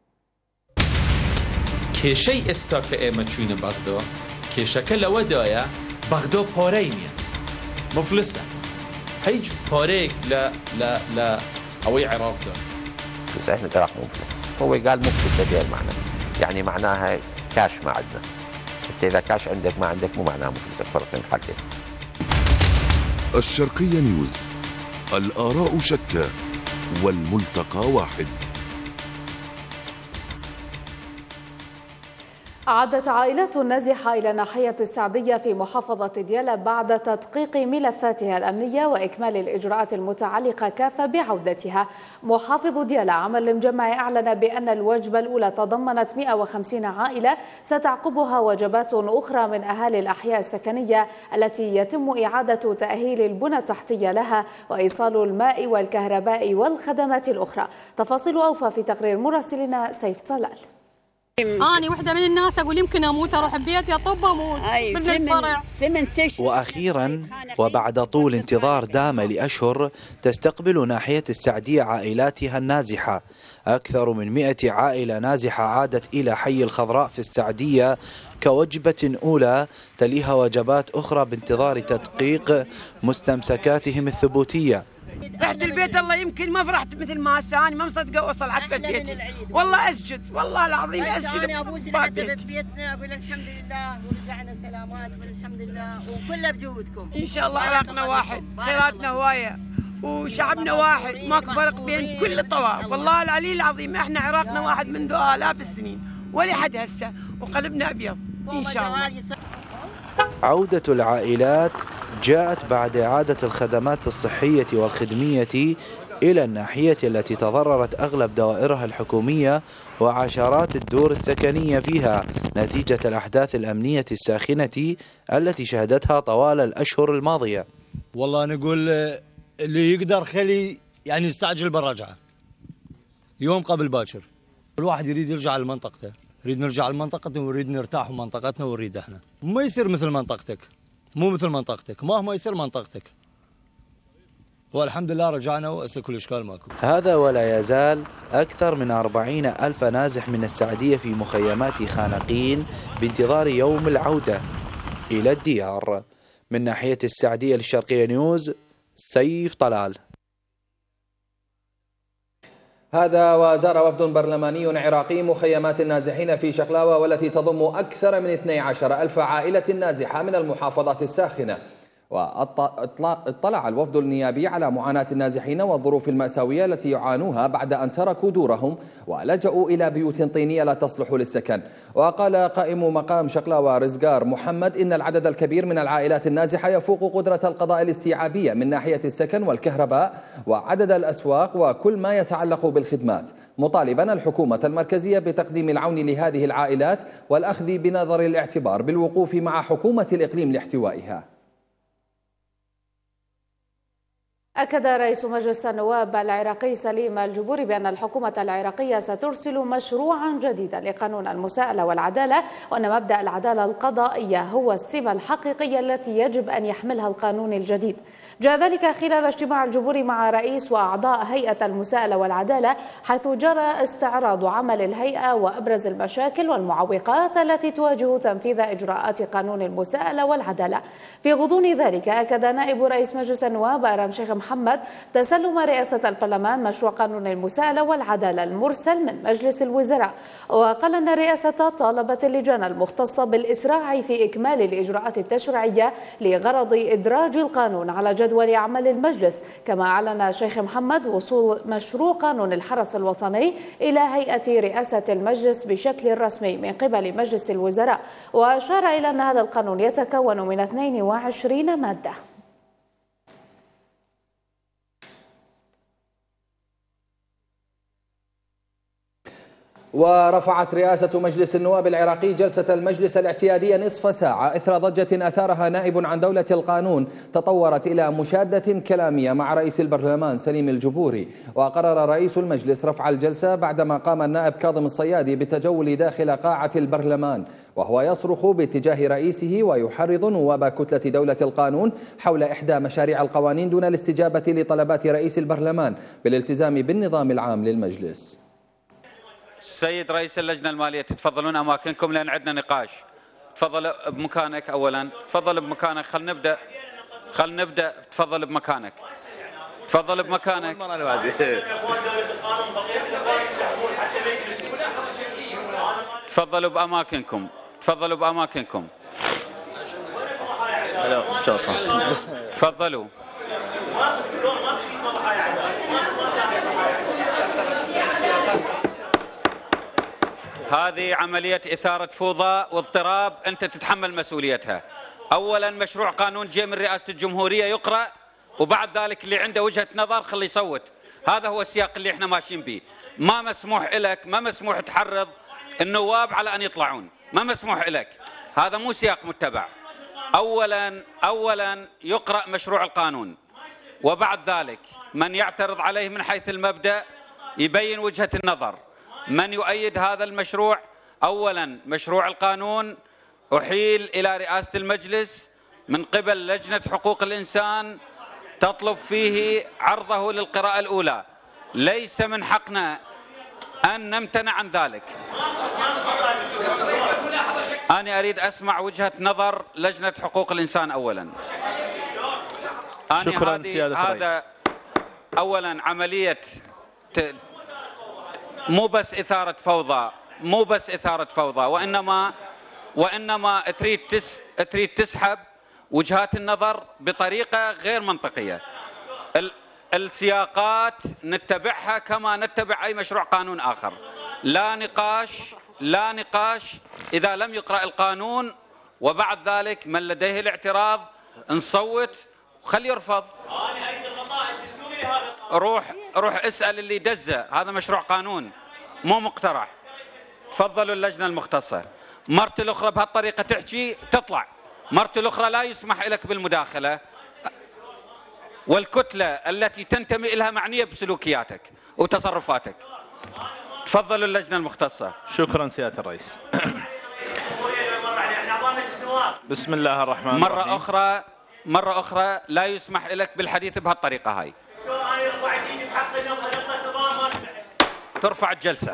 كيشي استاك ايما تشوين بغدو كيشك لودايا بغدو بارينيا مفلسة هيج باريك لا لا لا أوي عراق ده مفلس. احنا العراق مفلس. هو قال مفلسة غير معنى، يعني معناها كاش ما عندنا. انت اذا كاش عندك ما عندك مو معناها مفلسة، فرق بين الحالتين. الشرقية نيوز، الآراء شتى والملتقى واحد. عادت عائلات نازحة إلى ناحية السعدية في محافظة ديالى بعد تدقيق ملفاتها الأمنية وإكمال الإجراءات المتعلقة كافة بعودتها. محافظ ديالى عمل المجمع أعلن بأن الوجبة الأولى تضمنت مئة وخمسين عائلة ستعقبها وجبات أخرى من أهالي الأحياء السكنية التي يتم إعادة تأهيل البنى التحتية لها وإيصال الماء والكهرباء والخدمات الأخرى. تفاصيل أوفى في تقرير مراسلنا سيف طلال. أنا واحدة من الناس أقول يمكن أموت أروح ببيتي أطب أموت بدل الفرع. وأخيرا وبعد طول انتظار دام لأشهر تستقبل ناحية السعدية عائلاتها النازحة. أكثر من مئة عائلة نازحة عادت إلى حي الخضراء في السعدية كوجبة أولى، تليها وجبات أخرى بانتظار تدقيق مستمسكاتهم الثبوتية. رحت البيت الله يمكن ما فرحت مثل ما هسه، انا ما مصدقه اوصل عتبه بيتي، والله اسجد والله العظيم اسجد بباب بيتنا، اقول الحمد لله ورجعنا سلامات والحمد لله وكله بجهودكم. ان شاء الله عراقنا واحد، خيراتنا هوايه وشعبنا واحد، ماكو فرق بين كل الطوائف، والله العلي العظيم احنا عراقنا واحد منذ آلاف السنين ولحد هسه وقلبنا ابيض ان شاء الله. عودة العائلات جاءت بعد إعادة الخدمات الصحية والخدمية إلى الناحية التي تضررت أغلب دوائرها الحكومية وعشرات الدور السكنية فيها نتيجة الأحداث الأمنية الساخنة التي شهدتها طوال الأشهر الماضية. والله نقول اللي يقدر خلي يعني يستعجل بالرجعة يوم قبل باكر. الواحد يريد يرجع لمنطقته، نريد نرجع لمنطقتنا ونريد نرتاح بمنطقتنا ونريد احنا ما يصير مثل منطقتك، مو مثل منطقتك، مهما يصير منطقتك. والحمد لله رجعنا وهسه كل اشكال ماكو. هذا ولا يزال أكثر من أربعين ألف نازح من السعدية في مخيمات خانقين بانتظار يوم العودة إلى الديار. من ناحية السعدية للشرقية نيوز سيف طلال. هذا وزار وفد برلماني عراقي مخيمات النازحين في شقلاوة والتي تضم أكثر من اثني عشر ألف عائلة نازحة من المحافظات الساخنة. واطلع الوفد النيابي على معاناة النازحين والظروف المأساوية التي يعانوها بعد أن تركوا دورهم ولجأوا إلى بيوت طينية لا تصلح للسكن. وقال قائم مقام شقلاوة رزقار محمد إن العدد الكبير من العائلات النازحة يفوق قدرة القضاء الاستيعابية من ناحية السكن والكهرباء وعدد الأسواق وكل ما يتعلق بالخدمات، مطالبا الحكومة المركزية بتقديم العون لهذه العائلات والأخذ بنظر الاعتبار بالوقوف مع حكومة الإقليم لاحتوائها. أكد رئيس مجلس النواب العراقي سليم الجبوري بأن الحكومة العراقية سترسل مشروعا جديدا لقانون المساءلة والعدالة، وأن مبدأ العدالة القضائية هو السمة الحقيقية التي يجب أن يحملها القانون الجديد. جاء ذلك خلال اجتماع الجبوري مع رئيس وأعضاء هيئة المساءلة والعدالة، حيث جرى استعراض عمل الهيئة وأبرز المشاكل والمعوقات التي تواجه تنفيذ إجراءات قانون المساءلة والعدالة. في غضون ذلك أكد نائب رئيس مجلس النواب آرام شيخ محمد تسلم رئاسة البرلمان مشروع قانون المساءلة والعدالة المرسل من مجلس الوزراء، وقال أن الرئاسة طالبت اللجان المختصة بالإسراع في إكمال الإجراءات التشريعية لغرض إدراج القانون على جدول ولأعمال المجلس. كما أعلن شيخ محمد وصول مشروع قانون الحرس الوطني إلى هيئة رئاسة المجلس بشكل رسمي من قبل مجلس الوزراء، وأشار إلى أن هذا القانون يتكون من اثنين وعشرين مادة. ورفعت رئاسة مجلس النواب العراقي جلسة المجلس الاعتيادية نصف ساعة إثر ضجة أثارها نائب عن دولة القانون تطورت إلى مشادة كلامية مع رئيس البرلمان سليم الجبوري. وقرر رئيس المجلس رفع الجلسة بعدما قام النائب كاظم الصيادي بالتجول داخل قاعة البرلمان وهو يصرخ باتجاه رئيسه ويحرض نواب كتلة دولة القانون حول إحدى مشاريع القوانين دون الاستجابة لطلبات رئيس البرلمان بالالتزام بالنظام العام للمجلس. السيد رئيس اللجنة المالية تتفضلون أماكنكم لأن عندنا نقاش. تفضل بمكانك أولا، تفضل بمكانك. خل نبدأ خل نبدأ تفضل بمكانك تفضل بمكانك تفضلوا بأماكنكم تفضلوا بأماكنكم تفضلوا. هذه عملية إثارة فوضى واضطراب أنت تتحمل مسؤوليتها. أولا مشروع قانون جاي من رئاسة الجمهورية يقرأ، وبعد ذلك اللي عنده وجهة نظر خليه يصوت. هذا هو السياق اللي احنا ماشيين به. ما مسموح لك، ما مسموح تحرض النواب على أن يطلعون، ما مسموح لك. هذا مو سياق متبع. أولا أولا يقرأ مشروع القانون، وبعد ذلك من يعترض عليه من حيث المبدأ يبين وجهة النظر. من يؤيد هذا المشروع، أولا مشروع القانون أحيل إلى رئاسة المجلس من قبل لجنة حقوق الإنسان تطلب فيه عرضه للقراءة الأولى. ليس من حقنا أن نمتنع عن ذلك. أنا أريد أسمع وجهة نظر لجنة حقوق الإنسان أولا. شكرا سيادة هذا أولا عملية ت... مو بس إثارة فوضى، مو بس إثارة فوضى، وإنما وإنما تريد تس... تريد تسحب وجهات النظر بطريقة غير منطقية. ال... السياقات نتبعها كما نتبع أي مشروع قانون آخر. لا نقاش لا نقاش إذا لم يقرأ القانون، وبعد ذلك من لديه الاعتراض نصوت وخلي يرفض. روح روح اسأل اللي دزه، هذا مشروع قانون مو مقترح. تفضلوا اللجنة المختصة. مرت الأخرى بهالطريقة تحكي تطلع، مرت الأخرى لا يسمح لك بالمداخلة، والكتلة التي تنتمي إلها معنية بسلوكياتك وتصرفاتك. تفضلوا اللجنة المختصة. شكرا سيادة الرئيس. بسم الله الرحمن مرة الرحيم. أخرى مرة أخرى لا يسمح لك بالحديث بهالطريقة هاي. ترفع الجلسة.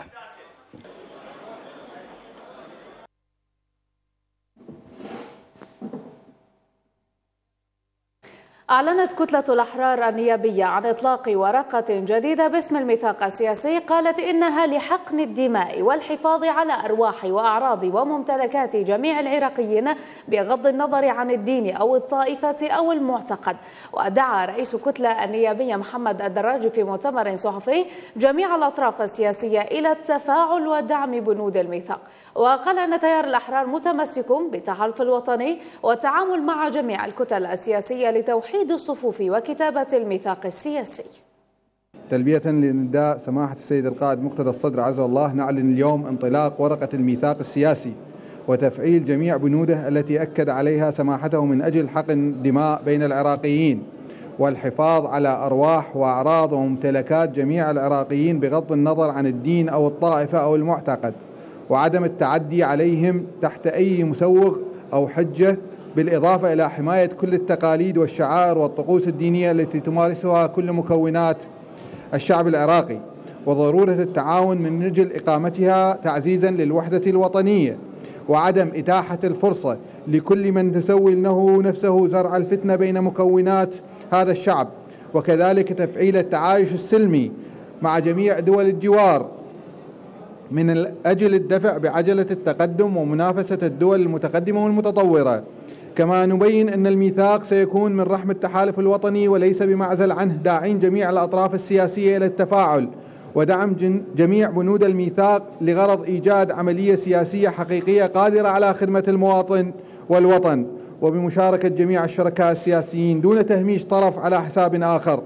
أعلنت كتلة الأحرار النيابية عن إطلاق ورقة جديدة باسم الميثاق السياسي قالت إنها لحقن الدماء والحفاظ على أرواح وأعراض وممتلكات جميع العراقيين بغض النظر عن الدين أو الطائفة أو المعتقد. ودعا رئيس كتلة النيابية محمد الدراج في مؤتمر صحفي جميع الأطراف السياسية إلى التفاعل ودعم بنود الميثاق. وقال أن تيار الأحرار متمسك بالتحالف الوطني والتعامل مع جميع الكتل السياسية لتوحيد الصفوف وكتابة الميثاق السياسي. تلبية لنداء سماحة السيد القائد مقتدى الصدر عزه الله، نعلن اليوم انطلاق ورقة الميثاق السياسي وتفعيل جميع بنوده التي أكد عليها سماحته من أجل حقن دماء بين العراقيين والحفاظ على أرواح وأعراض وممتلكات جميع العراقيين بغض النظر عن الدين أو الطائفة أو المعتقد، وعدم التعدي عليهم تحت أي مسوغ أو حجة، بالإضافة إلى حماية كل التقاليد والشعائر والطقوس الدينية التي تمارسها كل مكونات الشعب العراقي، وضرورة التعاون من أجل إقامتها تعزيزا للوحدة الوطنية، وعدم إتاحة الفرصة لكل من تسوي له نفسه زرع الفتنة بين مكونات هذا الشعب، وكذلك تفعيل التعايش السلمي مع جميع دول الجوار من أجل الدفع بعجلة التقدم ومنافسة الدول المتقدمة والمتطورة. كما نبين أن الميثاق سيكون من رحم التحالف الوطني وليس بمعزل عنه، داعين جميع الأطراف السياسية إلى التفاعل ودعم جميع بنود الميثاق لغرض إيجاد عملية سياسية حقيقية قادرة على خدمة المواطن والوطن، وبمشاركة جميع الشركاء السياسيين دون تهميش طرف على حساب آخر.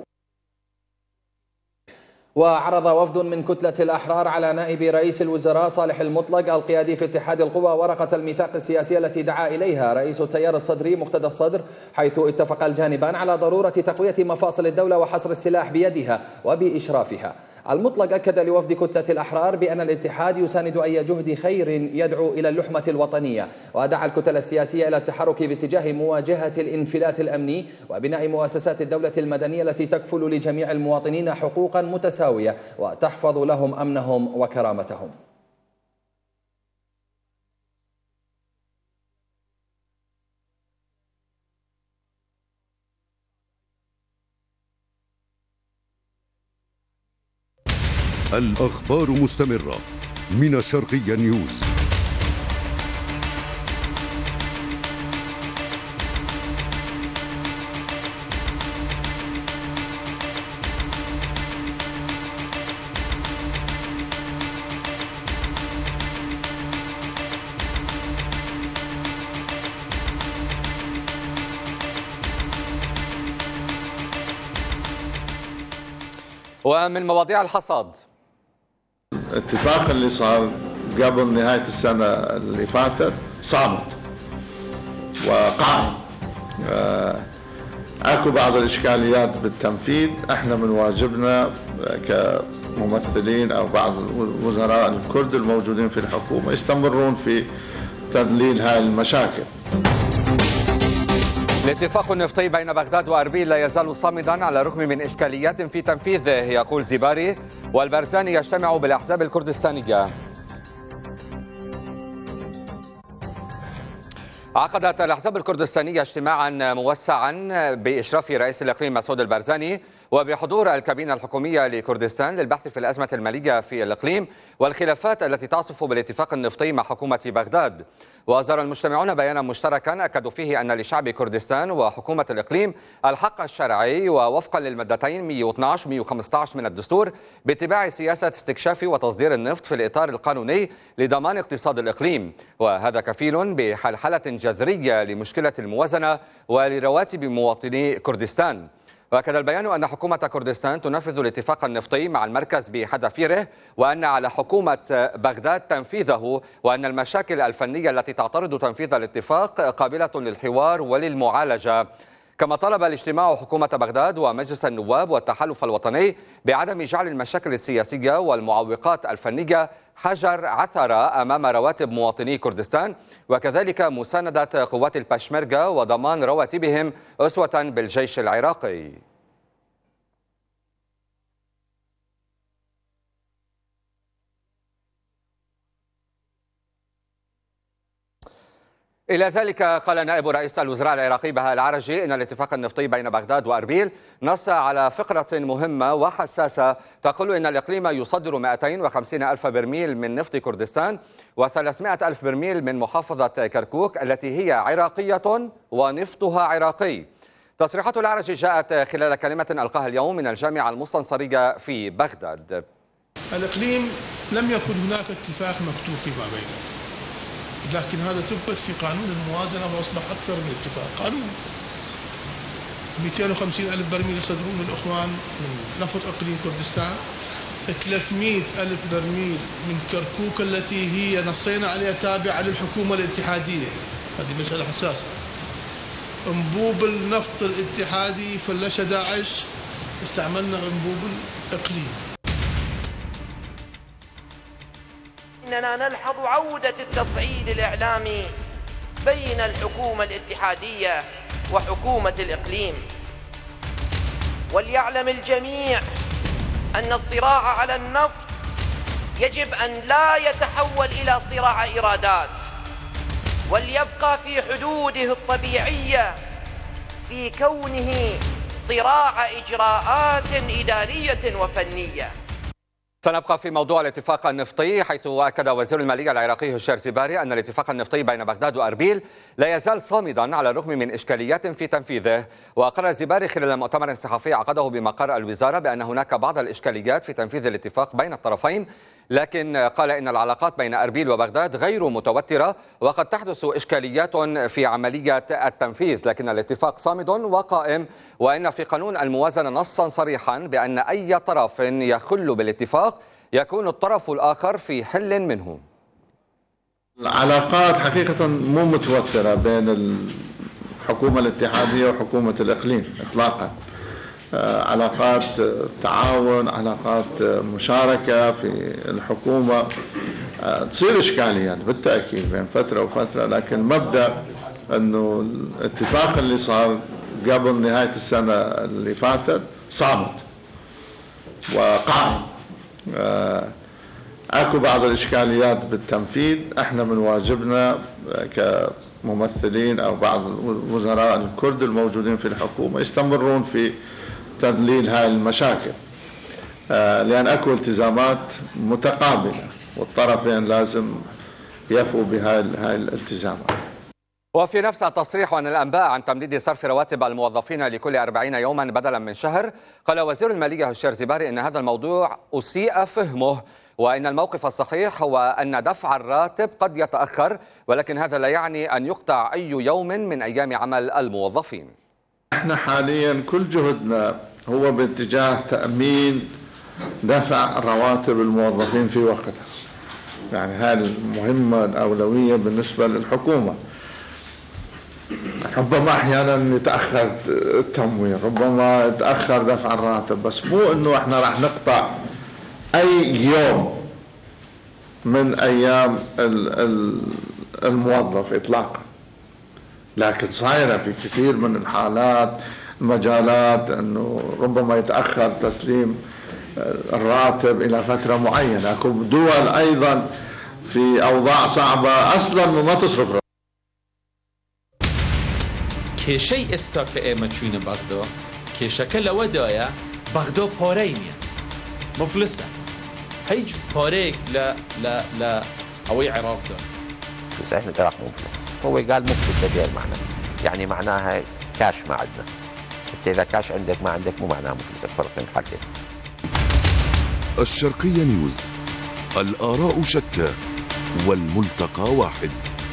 وعرض وفد من كتلة الأحرار على نائب رئيس الوزراء صالح المطلق القيادي في اتحاد القوى ورقة الميثاق السياسية التي دعا إليها رئيس التيار الصدري مقتدى الصدر، حيث اتفق الجانبان على ضرورة تقوية مفاصل الدولة وحصر السلاح بيدها وبإشرافها. المطلق أكد لوفد كتلة الأحرار بأن الاتحاد يساند أي جهد خير يدعو إلى اللحمة الوطنية، ودعا الكتل السياسية إلى التحرك باتجاه مواجهة الانفلات الأمني وبناء مؤسسات الدولة المدنية التي تكفل لجميع المواطنين حقوقا متساوية وتحفظ لهم أمنهم وكرامتهم. الأخبار مستمرة من الشرقية نيوز. ومن مواضيع الحصاد، الاتفاق اللي صار قبل نهاية السنة اللي فاتت صامت وقائم. اكو بعض الاشكاليات بالتنفيذ، احنا من واجبنا كممثلين او بعض الوزراء الكرد الموجودين في الحكومة يستمرون في تذليل هاي المشاكل. الاتفاق النفطي بين بغداد وأربيل لا يزال صامدا على الرغم من إشكاليات في تنفيذه، يقول زباري. والبرزاني يجتمع بالأحزاب الكردستانية. عقدت الأحزاب الكردستانية اجتماعا موسعا بإشراف رئيس الإقليم مسعود البرزاني وبحضور الكابينة الحكومية لكردستان للبحث في الأزمة المالية في الإقليم والخلافات التي تعصف بالاتفاق النفطي مع حكومة بغداد. وأصدر المجتمعون بيانا مشتركا أكدوا فيه أن لشعب كردستان وحكومة الإقليم الحق الشرعي ووفقا للمادتين مئة واثني عشر ومئة وخمسة عشر من الدستور باتباع سياسة استكشاف وتصدير النفط في الإطار القانوني لضمان اقتصاد الإقليم، وهذا كفيل بحلحلة جذرية لمشكلة الموازنة ولرواتب مواطني كردستان. وأكد البيان أن حكومة كردستان تنفذ الاتفاق النفطي مع المركز بحذافيره، وأن على حكومة بغداد تنفيذه، وأن المشاكل الفنية التي تعترض تنفيذ الاتفاق قابلة للحوار وللمعالجة. كما طلب الاجتماع حكومة بغداد ومجلس النواب والتحالف الوطني بعدم جعل المشاكل السياسية والمعوقات الفنية حجر عثرة أمام رواتب مواطني كردستان، وكذلك مساندة قوات البشمركة وضمان رواتبهم أسوة بالجيش العراقي. إلى ذلك قال نائب رئيس الوزراء العراقي بهاء العرجي إن الاتفاق النفطي بين بغداد وأربيل نص على فقرة مهمة وحساسة تقول إن الإقليم يصدر مئتين وخمسين ألف برميل من نفط كردستان وثلاثمئة ألف برميل من محافظة كركوك التي هي عراقية ونفطها عراقي. تصريحات العرجي جاءت خلال كلمة ألقاها اليوم من الجامعة المستنصرية في بغداد. الإقليم لم يكن هناك اتفاق مكتوب فيما بيننا، لكن هذا ثبت في قانون الموازنة وأصبح أكثر من اتفاق قانون. مئتين وخمسين ألف برميل يصدرون الأخوان من نفط إقليم كردستان، ثلاثمئة ألف برميل من كركوك التي هي نصينا عليها تابعة للحكومة الاتحادية. هذه مسألة حساسة. أنبوب النفط الاتحادي فلش داعش، استعملنا أنبوب الإقليم. إننا نلحظ عودة التصعيد الإعلامي بين الحكومة الاتحادية وحكومة الإقليم، وليعلم الجميع أن الصراع على النفط يجب أن لا يتحول إلى صراع إرادات، وليبقى في حدوده الطبيعية في كونه صراع إجراءات إدارية وفنية. سنبقى في موضوع الاتفاق النفطي، حيث أكد وزير المالية العراقي هشام زباري أن الاتفاق النفطي بين بغداد وأربيل لا يزال صامدا على الرغم من إشكاليات في تنفيذه. وقال زباري خلال مؤتمر صحفي عقده بمقر الوزارة بأن هناك بعض الإشكاليات في تنفيذ الاتفاق بين الطرفين، لكن قال إن العلاقات بين أربيل وبغداد غير متوترة وقد تحدث إشكاليات في عملية التنفيذ، لكن الاتفاق صامد وقائم، وإن في قانون الموازنة نصا صريحا بأن أي طرف يخل بالاتفاق يكون الطرف الآخر في حل منه. العلاقات حقيقة مو متوترة بين الحكومة الاتحادية وحكومة الإقليم إطلاقا. علاقات تعاون، علاقات مشاركة في الحكومة. تصير إشكاليات بالتأكيد بين فترة وفترة، لكن مبدأ أنه الاتفاق اللي صار قبل نهاية السنة اللي فاتت صامت وقائم. اكو بعض الاشكاليات بالتنفيذ، احنا من واجبنا كممثلين او بعض الوزراء الكرد الموجودين في الحكومة يستمرون في تذليل هاي المشاكل، لان اكو التزامات متقابلة والطرفين لازم يفوا بهاي هاي الالتزامات. وفي نفس التصريح عن الأنباء عن تمديد صرف رواتب الموظفين لكل أربعين يوما بدلا من شهر، قال وزير المالية هشام زباري إن هذا الموضوع أسيء فهمه، وإن الموقف الصحيح هو أن دفع الراتب قد يتأخر، ولكن هذا لا يعني أن يقطع أي يوم من أيام عمل الموظفين. احنا حاليا كل جهدنا هو باتجاه تأمين دفع رواتب الموظفين في وقتها. يعني هذه المهمة الأولوية بالنسبة للحكومة. ربما أحيانا يتأخر التمويل، ربما يتأخر دفع الراتب، بس مو إنه إحنا راح نقطع أي يوم من أيام الموظف إطلاقا. لكن صايرة في كثير من الحالات المجالات أنه ربما يتأخر تسليم الراتب إلى فترة معينة. أكو دول أيضا في أوضاع صعبة أصلا ما تصرف. كيشي استاك إيما تشوين بغدو كيشك لودايا بغدو بورينيا مفلسة هيج بوريك لا لا لا أوي عراق دو. بس إحنا العراق مفلس. هو قال مفلسة غير معنى، يعني معناها كاش ما عندنا. انت اذا كاش عندك ما عندك مو معناها مفلس، الفرق بين الحالتين. الشرقية نيوز، الآراء شتى والملتقى واحد.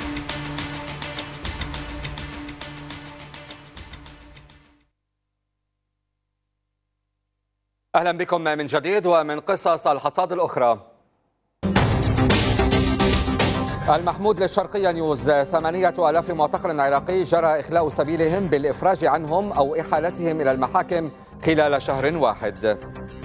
أهلا بكم من جديد ومن قصص الحصاد الأخرى. المحمود للشرقية نيوز. ثمانية آلاف معتقل عراقي جرى إخلاء سبيلهم بالإفراج عنهم أو إحالتهم إلى المحاكم خلال شهر واحد.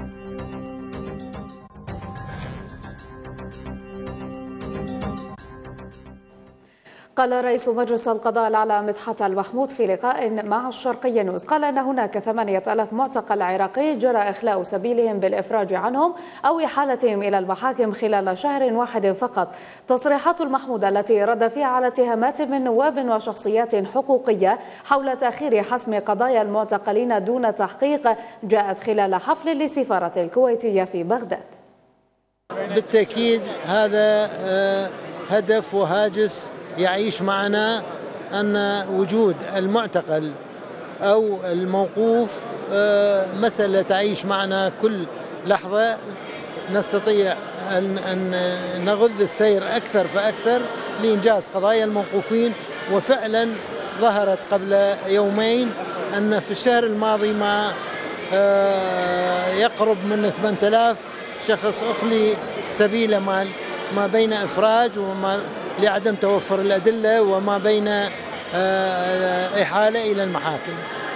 قال رئيس مجلس القضاء الأعلى مدحت المحمود في لقاء مع الشرقية نيوز، قال أن هناك ثمانية آلاف معتقل عراقي جرى إخلاء سبيلهم بالإفراج عنهم أو إحالتهم إلى المحاكم خلال شهر واحد فقط. تصريحات المحمود التي رد فيها على اتهامات من نواب وشخصيات حقوقية حول تأخير حسم قضايا المعتقلين دون تحقيق جاءت خلال حفل للسفارة الكويتية في بغداد. بالتأكيد هذا هدف وهاجس يعيش معنا، أن وجود المعتقل أو الموقوف مسألة تعيش معنا كل لحظة. نستطيع أن, أن نغذ السير أكثر فأكثر لإنجاز قضايا الموقوفين. وفعلا ظهرت قبل يومين أن في الشهر الماضي ما يقرب من ثمانية آلاف شخص أخلي سبيل مال ما بين إفراج وما لعدم توفر الأدلة وما بين إحالة إلى المحاكم.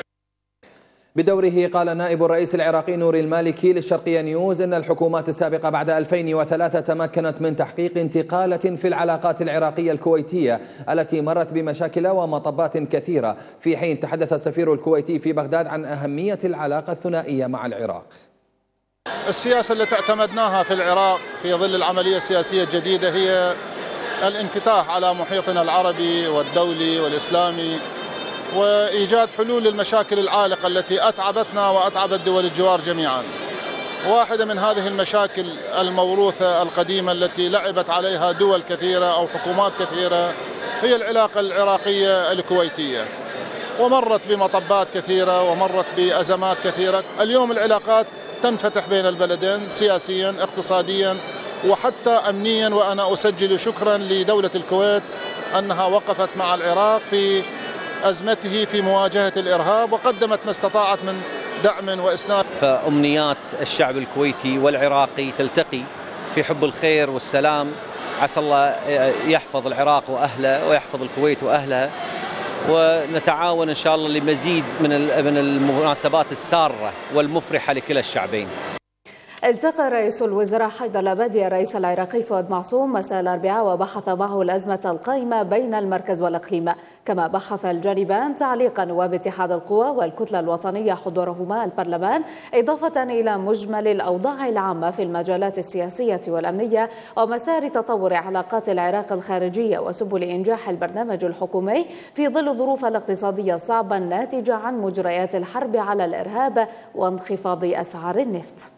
بدوره قال نائب الرئيس العراقي نوري المالكي للشرقية نيوز إن الحكومات السابقة بعد ألفين وثلاثة تمكنت من تحقيق انتقالة في العلاقات العراقية الكويتية التي مرت بمشاكل ومطبات كثيرة، في حين تحدث السفير الكويتي في بغداد عن أهمية العلاقة الثنائية مع العراق. السياسة التي اعتمدناها في العراق في ظل العملية السياسية الجديدة هي الانفتاح على محيطنا العربي والدولي والإسلامي، وإيجاد حلول للمشاكل العالقة التي أتعبتنا وأتعبت دول الجوار جميعا. واحدة من هذه المشاكل الموروثة القديمة التي لعبت عليها دول كثيرة أو حكومات كثيرة هي العلاقة العراقية الكويتية، ومرت بمطبات كثيرة ومرت بأزمات كثيرة. اليوم العلاقات تنفتح بين البلدين سياسيا اقتصاديا وحتى أمنيا، وأنا أسجل شكرا لدولة الكويت أنها وقفت مع العراق في أزمته في مواجهة الإرهاب وقدمت ما استطاعت من دعم وإسناد. فأمنيات الشعب الكويتي والعراقي تلتقي في حب الخير والسلام. عسى الله يحفظ العراق وأهله ويحفظ الكويت وأهلها، ونتعاون إن شاء الله لمزيد من من المناسبات السارة والمفرحة لكلا الشعبين. التقى رئيس الوزراء حيدر العبادي الرئيس العراقي فؤاد معصوم مساء الأربعاء وبحث معه الأزمة القائمة بين المركز والإقليم، كما بحث الجانبان تعليق نواب اتحاد القوى والكتلة الوطنية حضورهما البرلمان، إضافة إلى مجمل الأوضاع العامة في المجالات السياسية والأمنية ومسار تطور علاقات العراق الخارجية وسبل إنجاح البرنامج الحكومي في ظل الظروف الاقتصادية الصعبة الناتجة عن مجريات الحرب على الإرهاب وانخفاض أسعار النفط.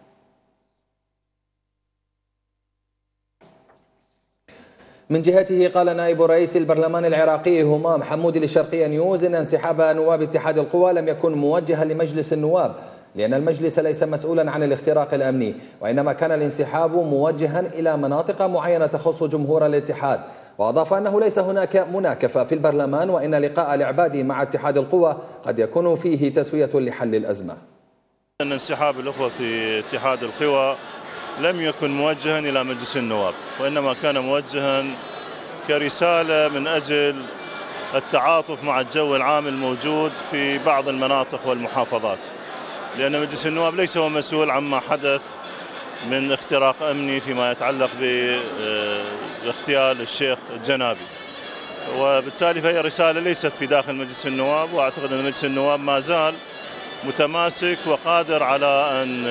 من جهته قال نائب رئيس البرلمان العراقي همام حمودي للشرقية نيوز إن انسحاب نواب اتحاد القوى لم يكن موجها لمجلس النواب، لأن المجلس ليس مسؤولا عن الاختراق الأمني، وإنما كان الانسحاب موجها إلى مناطق معينة تخص جمهور الاتحاد. وأضاف أنه ليس هناك مناكفة في البرلمان، وإن لقاء العبادي مع اتحاد القوى قد يكون فيه تسوية لحل الأزمة. أن انسحاب الأخوة في اتحاد القوى لم يكن موجها إلى مجلس النواب، وإنما كان موجها كرسالة من أجل التعاطف مع الجو العام الموجود في بعض المناطق والمحافظات، لأن مجلس النواب ليس هو مسؤول عما حدث من اختراق أمني فيما يتعلق باغتيال الشيخ الجنابي، وبالتالي فهي رسالة ليست في داخل مجلس النواب. وأعتقد أن مجلس النواب ما زال متماسك وقادر على أن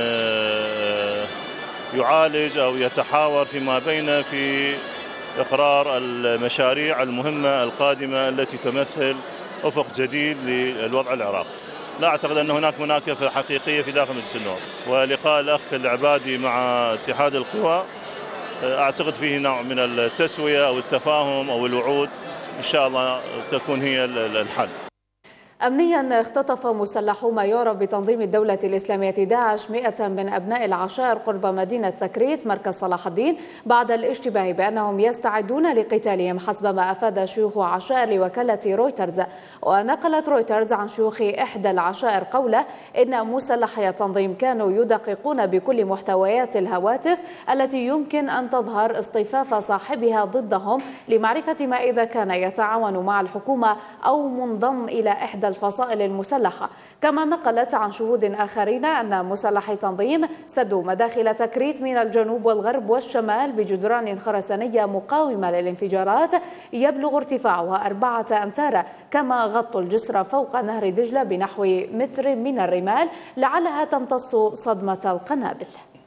يعالج أو يتحاور فيما بينه في إقرار المشاريع المهمة القادمة التي تمثل أفق جديد للوضع العراقي. لا أعتقد أن هناك مناكفة حقيقية في داخل مجلس النواب. ولقاء الأخ العبادي مع اتحاد القوى أعتقد فيه نوع من التسوية أو التفاهم أو الوعود، إن شاء الله تكون هي الحل. أمنيا اختطف مسلحو ما يعرف بتنظيم الدولة الإسلامية داعش مئة من أبناء العشائر قرب مدينة سكريت مركز صلاح الدين بعد الاشتباه بأنهم يستعدون لقتالهم، حسب ما أفاد شيوخ عشائر لوكالة رويترز. ونقلت رويترز عن شيوخ إحدى العشائر قوله إن مسلحي التنظيم كانوا يدققون بكل محتويات الهواتف التي يمكن أن تظهر اصطفاف صاحبها ضدهم لمعرفة ما إذا كان يتعاون مع الحكومة أو منضم إلى إحدى الفصائل المسلحة. كما نقلت عن شهود آخرين أن مسلحي التنظيم سدوا مداخل تكريت من الجنوب والغرب والشمال بجدران خرسانية مقاومة للانفجارات يبلغ ارتفاعها أربعة أمتار، كما غطوا الجسر فوق نهر دجلة بنحو متر من الرمال لعلها تمتص صدمة القنابل.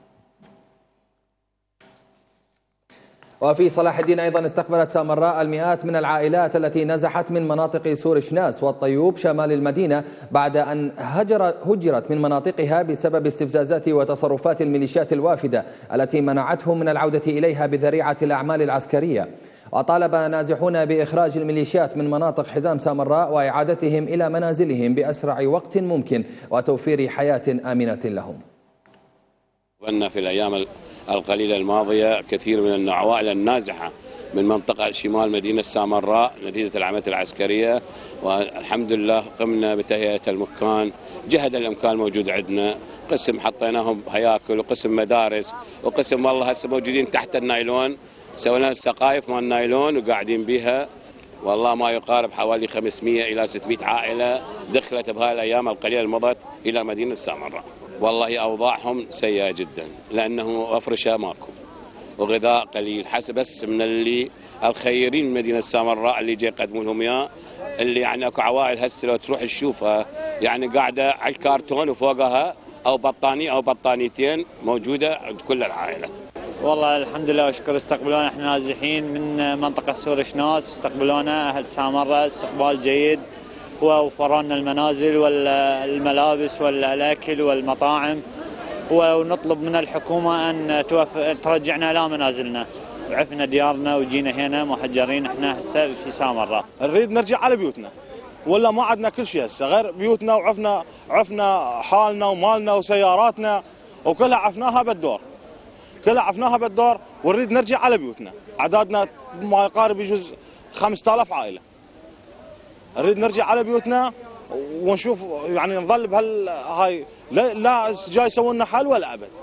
وفي صلاح الدين أيضا استقبلت سامراء المئات من العائلات التي نزحت من مناطق سور شناس والطيوب شمال المدينة بعد أن هجر هجرت من مناطقها بسبب استفزازات وتصرفات الميليشيات الوافدة التي منعتهم من العودة إليها بذريعة الأعمال العسكرية. وطالب نازحون بإخراج الميليشيات من مناطق حزام سامراء وإعادتهم إلى منازلهم بأسرع وقت ممكن وتوفير حياة آمنة لهم. وأن في الأيام القليلة الماضية كثير من العوائل النازحة من منطقة شمال مدينة سامراء نتيجة العمليات العسكرية، والحمد لله قمنا بتهيئة المكان جهد الإمكان موجود عندنا، قسم حطيناهم هياكل وقسم مدارس وقسم والله هسه موجودين تحت النايلون، سوينا السقايف مال النايلون وقاعدين بها، والله ما يقارب حوالي خمسمئة إلى ستمئة عائلة دخلت بهاي الأيام القليلة المضت إلى مدينة سامراء. والله أوضاعهم سيئة جدا لأنه أفرشة ماكو وغذاء قليل، حسب بس من اللي الخيرين من مدينة سامراء اللي جاي يقدموا لهم إياه، اللي يعني أكو عوائل هسه لو تروح تشوفها يعني قاعدة على الكارتون وفوقها أو بطانية أو بطانيتين موجودة عند كل العائلة. والله الحمد لله وشكر استقبلونا احنا نازحين من منطقة سور شناس، استقبلونا أهل سامراء استقبال جيد ووفرنا المنازل والملابس والأكل والمطاعم، ونطلب من الحكومة أن ترجعنا إلى منازلنا، وعفنا ديارنا وجينا هنا محجرين احنا هسه في سامراء. نريد نرجع على بيوتنا ولا ما عندنا كل شيء هسه غير بيوتنا، وعفنا عفنا حالنا ومالنا وسياراتنا وكلها عفناها بالدور، كلها عفناها بالدور ونريد نرجع على بيوتنا. عددنا ما يقارب يجوز خمسة آلاف عائلة. نريد نرجع على بيوتنا ونشوف يعني نظل بهال هاي لا, لا جاي يسوون لنا حل ولا ابد.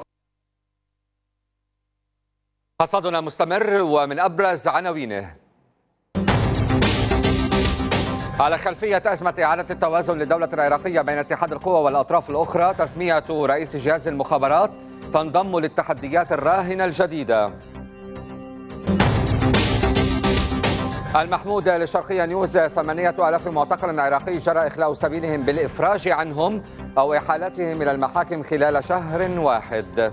حصادنا مستمر ومن ابرز عناوينه: على خلفية أزمة إعادة التوازن للدولة العراقية بين اتحاد القوى والأطراف الأخرى، تسمية رئيس جهاز المخابرات تنضم للتحديات الراهنة الجديدة. المحمود للشرقية نيوز: ثمانية آلاف معتقل عراقي جرى إخلاء سبيلهم بالإفراج عنهم أو إحالتهم إلى المحاكم خلال شهر واحد.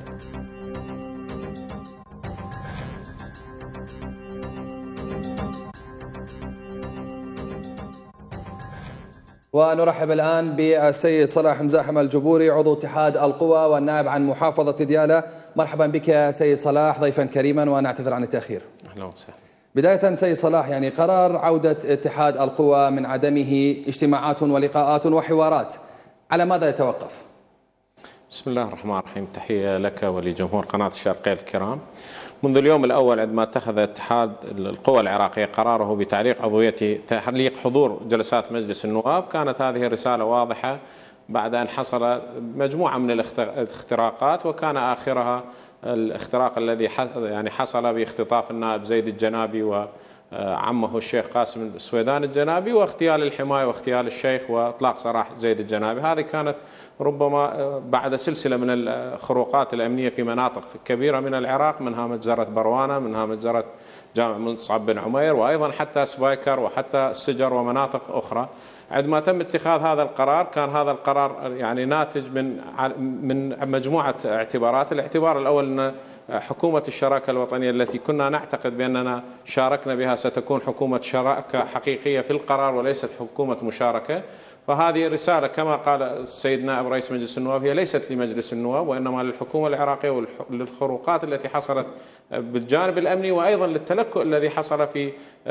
ونرحب الآن بالسيد صلاح مزاحم الجبوري عضو اتحاد القوى والنائب عن محافظة ديالى. مرحبا بك سيد صلاح ضيفا كريما ونعتذر عن التأخير. أهلا وسهلا. بداية سيد صلاح، يعني قرار عودة اتحاد القوى من عدمه اجتماعات ولقاءات وحوارات، على ماذا يتوقف؟ بسم الله الرحمن الرحيم. تحية لك ولجمهور قناة الشرقية الكرام. منذ اليوم الأول عندما اتخذ اتحاد القوى العراقية قراره بتعليق عضوية تعليق حضور جلسات مجلس النواب، كانت هذه الرسالة واضحة بعد أن حصل مجموعة من الاختراقات، وكان آخرها الاختراق الذي يعني حصل باختطاف النائب زيد الجنابي وعمه الشيخ قاسم السويدان الجنابي، واغتيال الحماية واغتيال الشيخ وإطلاق سراح زيد الجنابي. هذه كانت ربما بعد سلسلة من الخروقات الأمنية في مناطق كبيرة من العراق، منها مجزرة بروانة، منها مجزرة جامع مصعب بن عمير، وأيضا حتى سبايكر وحتى السجر ومناطق أخرى. عندما تم اتخاذ هذا القرار كان هذا القرار يعني ناتج من من مجموعة اعتبارات. الاعتبار الأول أن حكومة الشراكة الوطنية التي كنا نعتقد بأننا شاركنا بها ستكون حكومة شراكة حقيقية في القرار وليست حكومة مشاركة. فهذه رسالة كما قال السيد نائب رئيس مجلس النواب هي ليست لمجلس النواب وإنما للحكومة العراقية وللخروقات التي حصلت بالجانب الأمني، وأيضا للتلكؤ الذي حصل في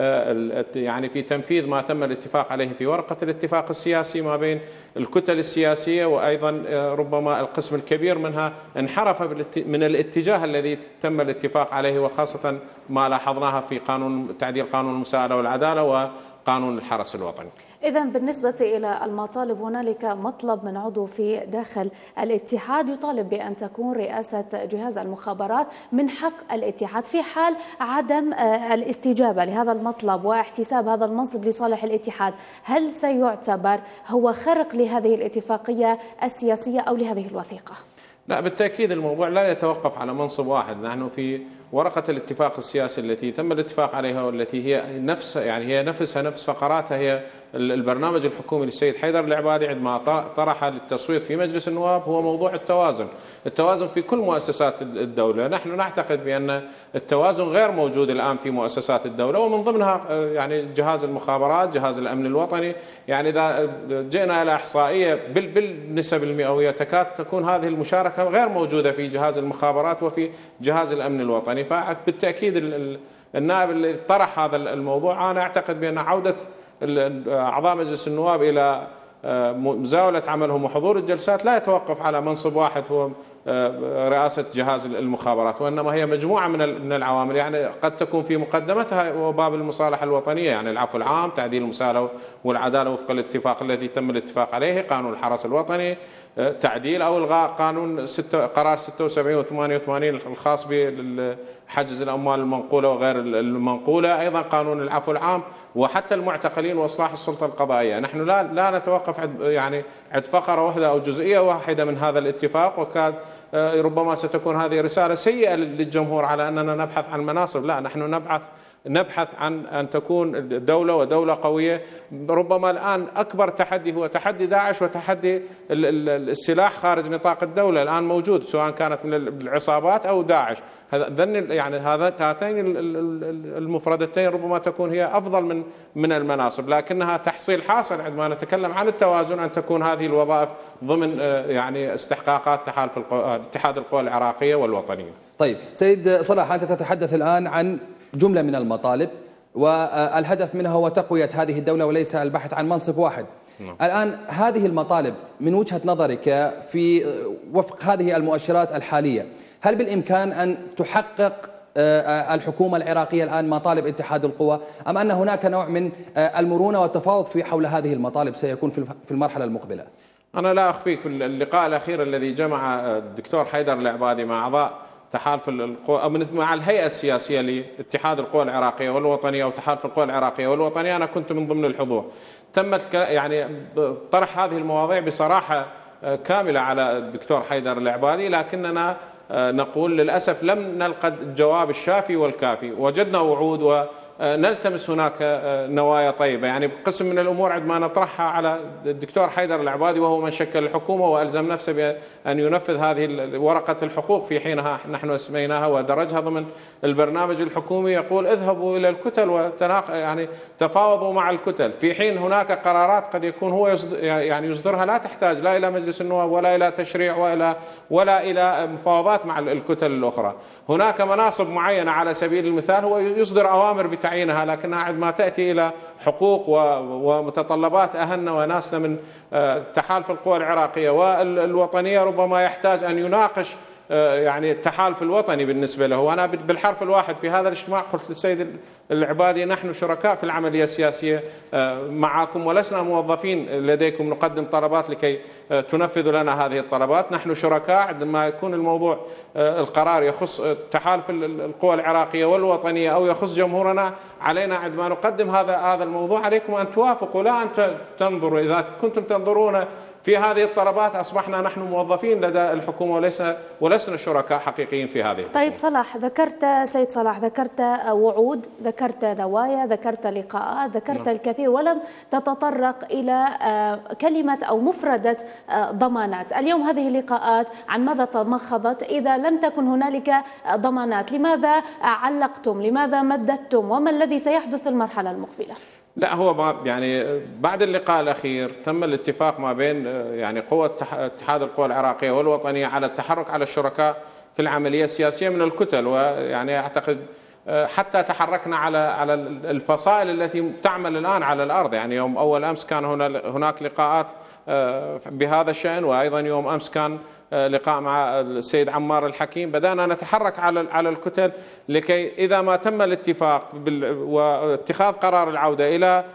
يعني في تنفيذ ما تم الاتفاق عليه في ورقة الاتفاق السياسي ما بين الكتل السياسية، وأيضا ربما القسم الكبير منها انحرف من الاتجاه الذي تم الاتفاق عليه، وخاصة ما لاحظناها في قانون تعديل قانون المساءلة والعدالة وقانون الحرس الوطني. إذن بالنسبة إلى المطالب هنالك مطلب من عضو في داخل الاتحاد يطالب بأن تكون رئاسة جهاز المخابرات من حق الاتحاد في حال عدم الاستجابة لهذا المطلب واحتساب هذا المنصب لصالح الاتحاد. هل سيعتبر هو خرق لهذه الاتفاقية السياسية أو لهذه الوثيقة؟ لا، بالتأكيد الموضوع لا يتوقف على منصب واحد. نحن في ورقة الاتفاق السياسي التي تم الاتفاق عليها والتي هي نفس يعني هي نفسها نفس فقراتها هي البرنامج الحكومي للسيد حيدر العبادي عندما طرح للتصويت في مجلس النواب هو موضوع التوازن، التوازن في كل مؤسسات الدولة. نحن نعتقد بأن التوازن غير موجود الآن في مؤسسات الدولة، ومن ضمنها يعني جهاز المخابرات، جهاز الأمن الوطني. يعني إذا جئنا إلى إحصائية بالنسب المئوية تكاد تكون هذه المشاركة غير موجودة في جهاز المخابرات وفي جهاز الأمن الوطني. فبالتأكيد النائب اللي طرح هذا الموضوع أنا أعتقد بأن عودة أعضاء مجلس النواب إلى مزاولة عملهم وحضور الجلسات لا يتوقف على منصب واحد هو رئاسة جهاز المخابرات، وإنما هي مجموعة من العوامل. يعني قد تكون في مقدمتها وباب المصالحة الوطنية، يعني العفو العام، تعديل المساءلة والعدالة وفق الاتفاق الذي تم الاتفاق عليه، قانون الحرس الوطني، تعديل أو إلغاء قانون ستة قرار ستة وسبعين وثمانية وثمانين الخاص بحجز الأموال المنقولة وغير المنقولة، أيضا قانون العفو العام، وحتى المعتقلين وإصلاح السلطة القضائية. نحن لا لا نتوقف عند يعني عند فقرة واحدة أو جزئية واحدة من هذا الاتفاق، وكاد ربما ستكون هذه رسالة سيئة للجمهور على أننا نبحث عن مناصب. لا، نحن نبحث نبحث عن أن تكون دولة ودولة قوية. ربما الآن أكبر تحدي هو تحدي داعش وتحدي السلاح خارج نطاق الدولة الآن موجود، سواء كانت من العصابات أو داعش. يعني هاتين المفردتين ربما تكون هي أفضل من من المناصب، لكنها تحصيل حاصل عندما نتكلم عن التوازن أن تكون هذه الوظائف ضمن يعني استحقاقات تحالف اتحاد القوى العراقية والوطنية. طيب سيد صلاح، أنت تتحدث الآن عن جملة من المطالب والهدف منها هو تقوية هذه الدولة وليس البحث عن منصب واحد. نعم. الآن هذه المطالب من وجهة نظرك في وفق هذه المؤشرات الحالية، هل بالإمكان أن تحقق الحكومة العراقية الآن مطالب اتحاد القوى، أم أن هناك نوع من المرونة والتفاوض في حول هذه المطالب سيكون في المرحلة المقبلة؟ أنا لا أخفيك اللقاء الأخير الذي جمع الدكتور حيدر العبادي مع أعضاء تحالف القوى أو مع الهيئة السياسية لاتحاد القوى العراقية والوطنية وتحالف القوى العراقية والوطنية، أنا كنت من ضمن الحضور. تمت يعني طرح هذه المواضيع بصراحة كاملة على الدكتور حيدر العبادي، لكننا نقول للأسف لم نلقى الجواب الشافي والكافي. وجدنا وعود ونلتمس هناك نوايا طيبة، يعني قسم من الأمور عندما نطرحها على الدكتور حيدر العبادي وهو من شكل الحكومة وألزم نفسه بأن ينفذ هذه ورقة الحقوق في حينها نحن اسميناها ودرجها ضمن البرنامج الحكومي، يقول اذهبوا إلى الكتل وتناق يعني تفاوضوا مع الكتل، في حين هناك قرارات قد يكون هو يصدر يعني يصدرها لا تحتاج لا إلى مجلس النواب ولا إلى تشريع ولا ولا إلى مفاوضات مع الكتل الأخرى. هناك مناصب معينة على سبيل المثال هو يصدر أوامر بتعيينها، لكنها عندما تأتي إلى حقوق ومتطلبات أهلنا وناسنا من تحالف القوى العراقية والوطنية ربما يحتاج أن يناقش يعني التحالف الوطني بالنسبة له. وأنا بالحرف الواحد في هذا الاجتماع قلت للسيد العبادي نحن شركاء في العملية السياسية معكم، ولسنا موظفين لديكم نقدم طلبات لكي تنفذوا لنا هذه الطلبات. نحن شركاء عندما يكون الموضوع القرار يخص تحالف القوى العراقية والوطنية أو يخص جمهورنا، علينا عندما نقدم هذا هذا الموضوع عليكم أن توافقوا لا أن تنظروا. إذا كنتم تنظرون في هذه الطلبات أصبحنا نحن موظفين لدى الحكومة وليس ولسنا شركاء حقيقيين في هذه. طيب صلاح، ذكرت سيد صلاح ذكرت وعود، ذكرت نوايا، ذكرت لقاءات، ذكرت نعم. الكثير، ولم تتطرق إلى كلمة أو مفردة ضمانات. اليوم هذه اللقاءات عن ماذا تمخضت إذا لم تكن هنالك ضمانات؟ لماذا علقتم؟ لماذا مددتم؟ وما الذي سيحدث في المرحلة المقبلة؟ لا، هو يعني بعد اللقاء الأخير تم الاتفاق ما بين يعني قوة اتحاد القوى العراقية والوطنية على التحرك على الشركاء في العملية السياسية من الكتل، ويعني أعتقد حتى تحركنا على على الفصائل التي تعمل الآن على الأرض. يعني يوم أول أمس كان هناك لقاءات بهذا الشأن، وأيضا يوم أمس كان لقاء مع السيد عمار الحكيم. بدأنا نتحرك على على الكتل لكي إذا ما تم الاتفاق واتخاذ قرار العودة إلى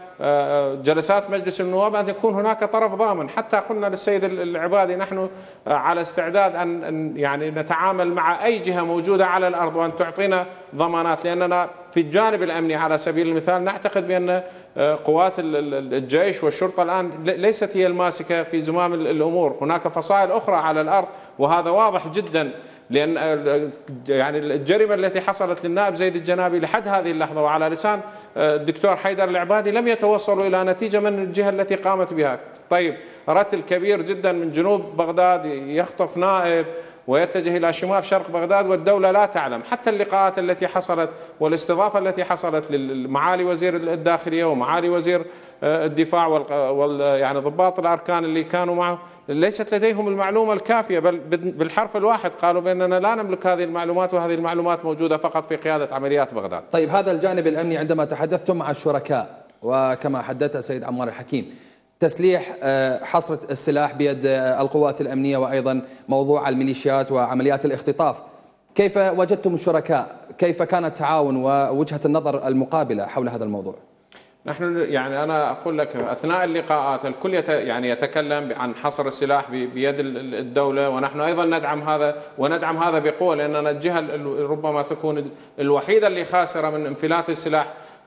جلسات مجلس النواب أن يكون هناك طرف ضامن. حتى قلنا للسيد العبادي نحن على استعداد أن يعني نتعامل مع أي جهة موجودة على الأرض وأن تعطينا ضمانات، لأننا في الجانب الأمني على سبيل المثال نعتقد بأن قوات الجيش والشرطة الآن ليست هي الماسكة في زمام الأمور، هناك فصائل أخرى على الأرض، وهذا واضح جدا. لأن يعني الجريمة التي حصلت للنائب زيد الجنابي لحد هذه اللحظة وعلى لسان الدكتور حيدر العبادي لم يتوصلوا إلى نتيجة من الجهة التي قامت بها. طيب، رتل كبير جدا من جنوب بغداد يخطف نائب ويتجه إلى شمال شرق بغداد والدولة لا تعلم. حتى اللقاءات التي حصلت والاستضافة التي حصلت لمعالي وزير الداخلية ومعالي وزير الدفاع وال يعني ضباط الأركان اللي كانوا معه ليست لديهم المعلومة الكافية، بل بالحرف الواحد قالوا بأننا لا نملك هذه المعلومات، وهذه المعلومات موجودة فقط في قيادة عمليات بغداد. طيب، هذا الجانب الأمني عندما تحدثتم مع الشركاء وكما حدث السيد عمار الحكيم تسليح حصر السلاح بيد القوات الأمنية وأيضا موضوع الميليشيات وعمليات الاختطاف، كيف وجدتم الشركاء؟ كيف كان التعاون ووجهة النظر المقابلة حول هذا الموضوع؟ نحن يعني أنا أقول لك أثناء اللقاءات الكل يت يعني يتكلم عن حصر السلاح بيد الدولة، ونحن أيضا ندعم هذا وندعم هذا بقوة، لأننا الجهة ربما تكون الوحيدة اللي خاسرة من انفلات السلاح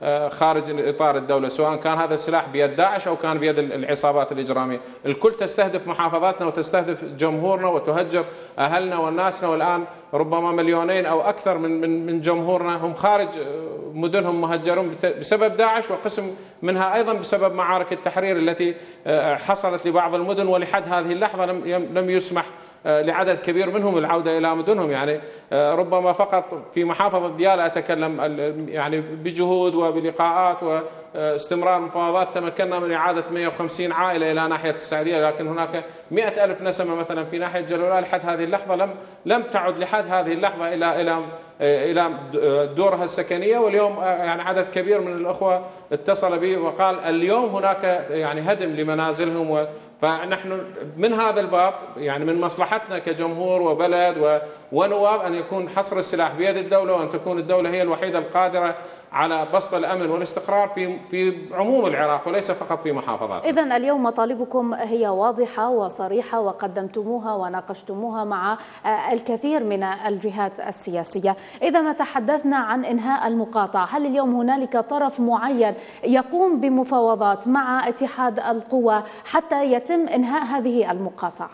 خارج إطار الدولة، سواء كان هذا السلاح بيد داعش أو كان بيد العصابات الإجرامية. الكل تستهدف محافظاتنا وتستهدف جمهورنا وتهجر أهلنا والناسنا، والآن ربما مليونين أو أكثر من من من جمهورنا هم خارج مدنهم مهجرون بسبب داعش، وقسم منها أيضا بسبب معارك التحرير التي حصلت لبعض المدن، ولحد هذه اللحظة لم لم يسمح لعدد كبير منهم العودة إلى مدنهم. يعني ربما فقط في محافظة ديالى أتكلم يعني بجهود وبلقاءات واستمرار مفاوضات تمكنا من إعادة مئة وخمسين عائلة إلى ناحية السعدية، لكن هناك مئة ألف نسمة مثلا في ناحية جلولة لحد هذه اللحظة لم لم تعد لحد هذه اللحظة إلى إلى إلى دورها السكنية. واليوم يعني عدد كبير من الأخوة اتصل بي وقال اليوم هناك يعني هدم لمنازلهم، و فنحن من هذا الباب يعني من مصلحتنا كجمهور وبلد ونواب أن يكون حصر السلاح بيد الدولة، وأن تكون الدولة هي الوحيدة القادرة على بسط الأمن والاستقرار في في عموم العراق وليس فقط في محافظات. إذن اليوم مطالبكم هي واضحة وصريحة وقدمتموها وناقشتموها مع الكثير من الجهات السياسية. إذا ما تحدثنا عن إنهاء المقاطعة، هل اليوم هنالك طرف معين يقوم بمفاوضات مع اتحاد القوى حتى يتم إنهاء هذه المقاطعة؟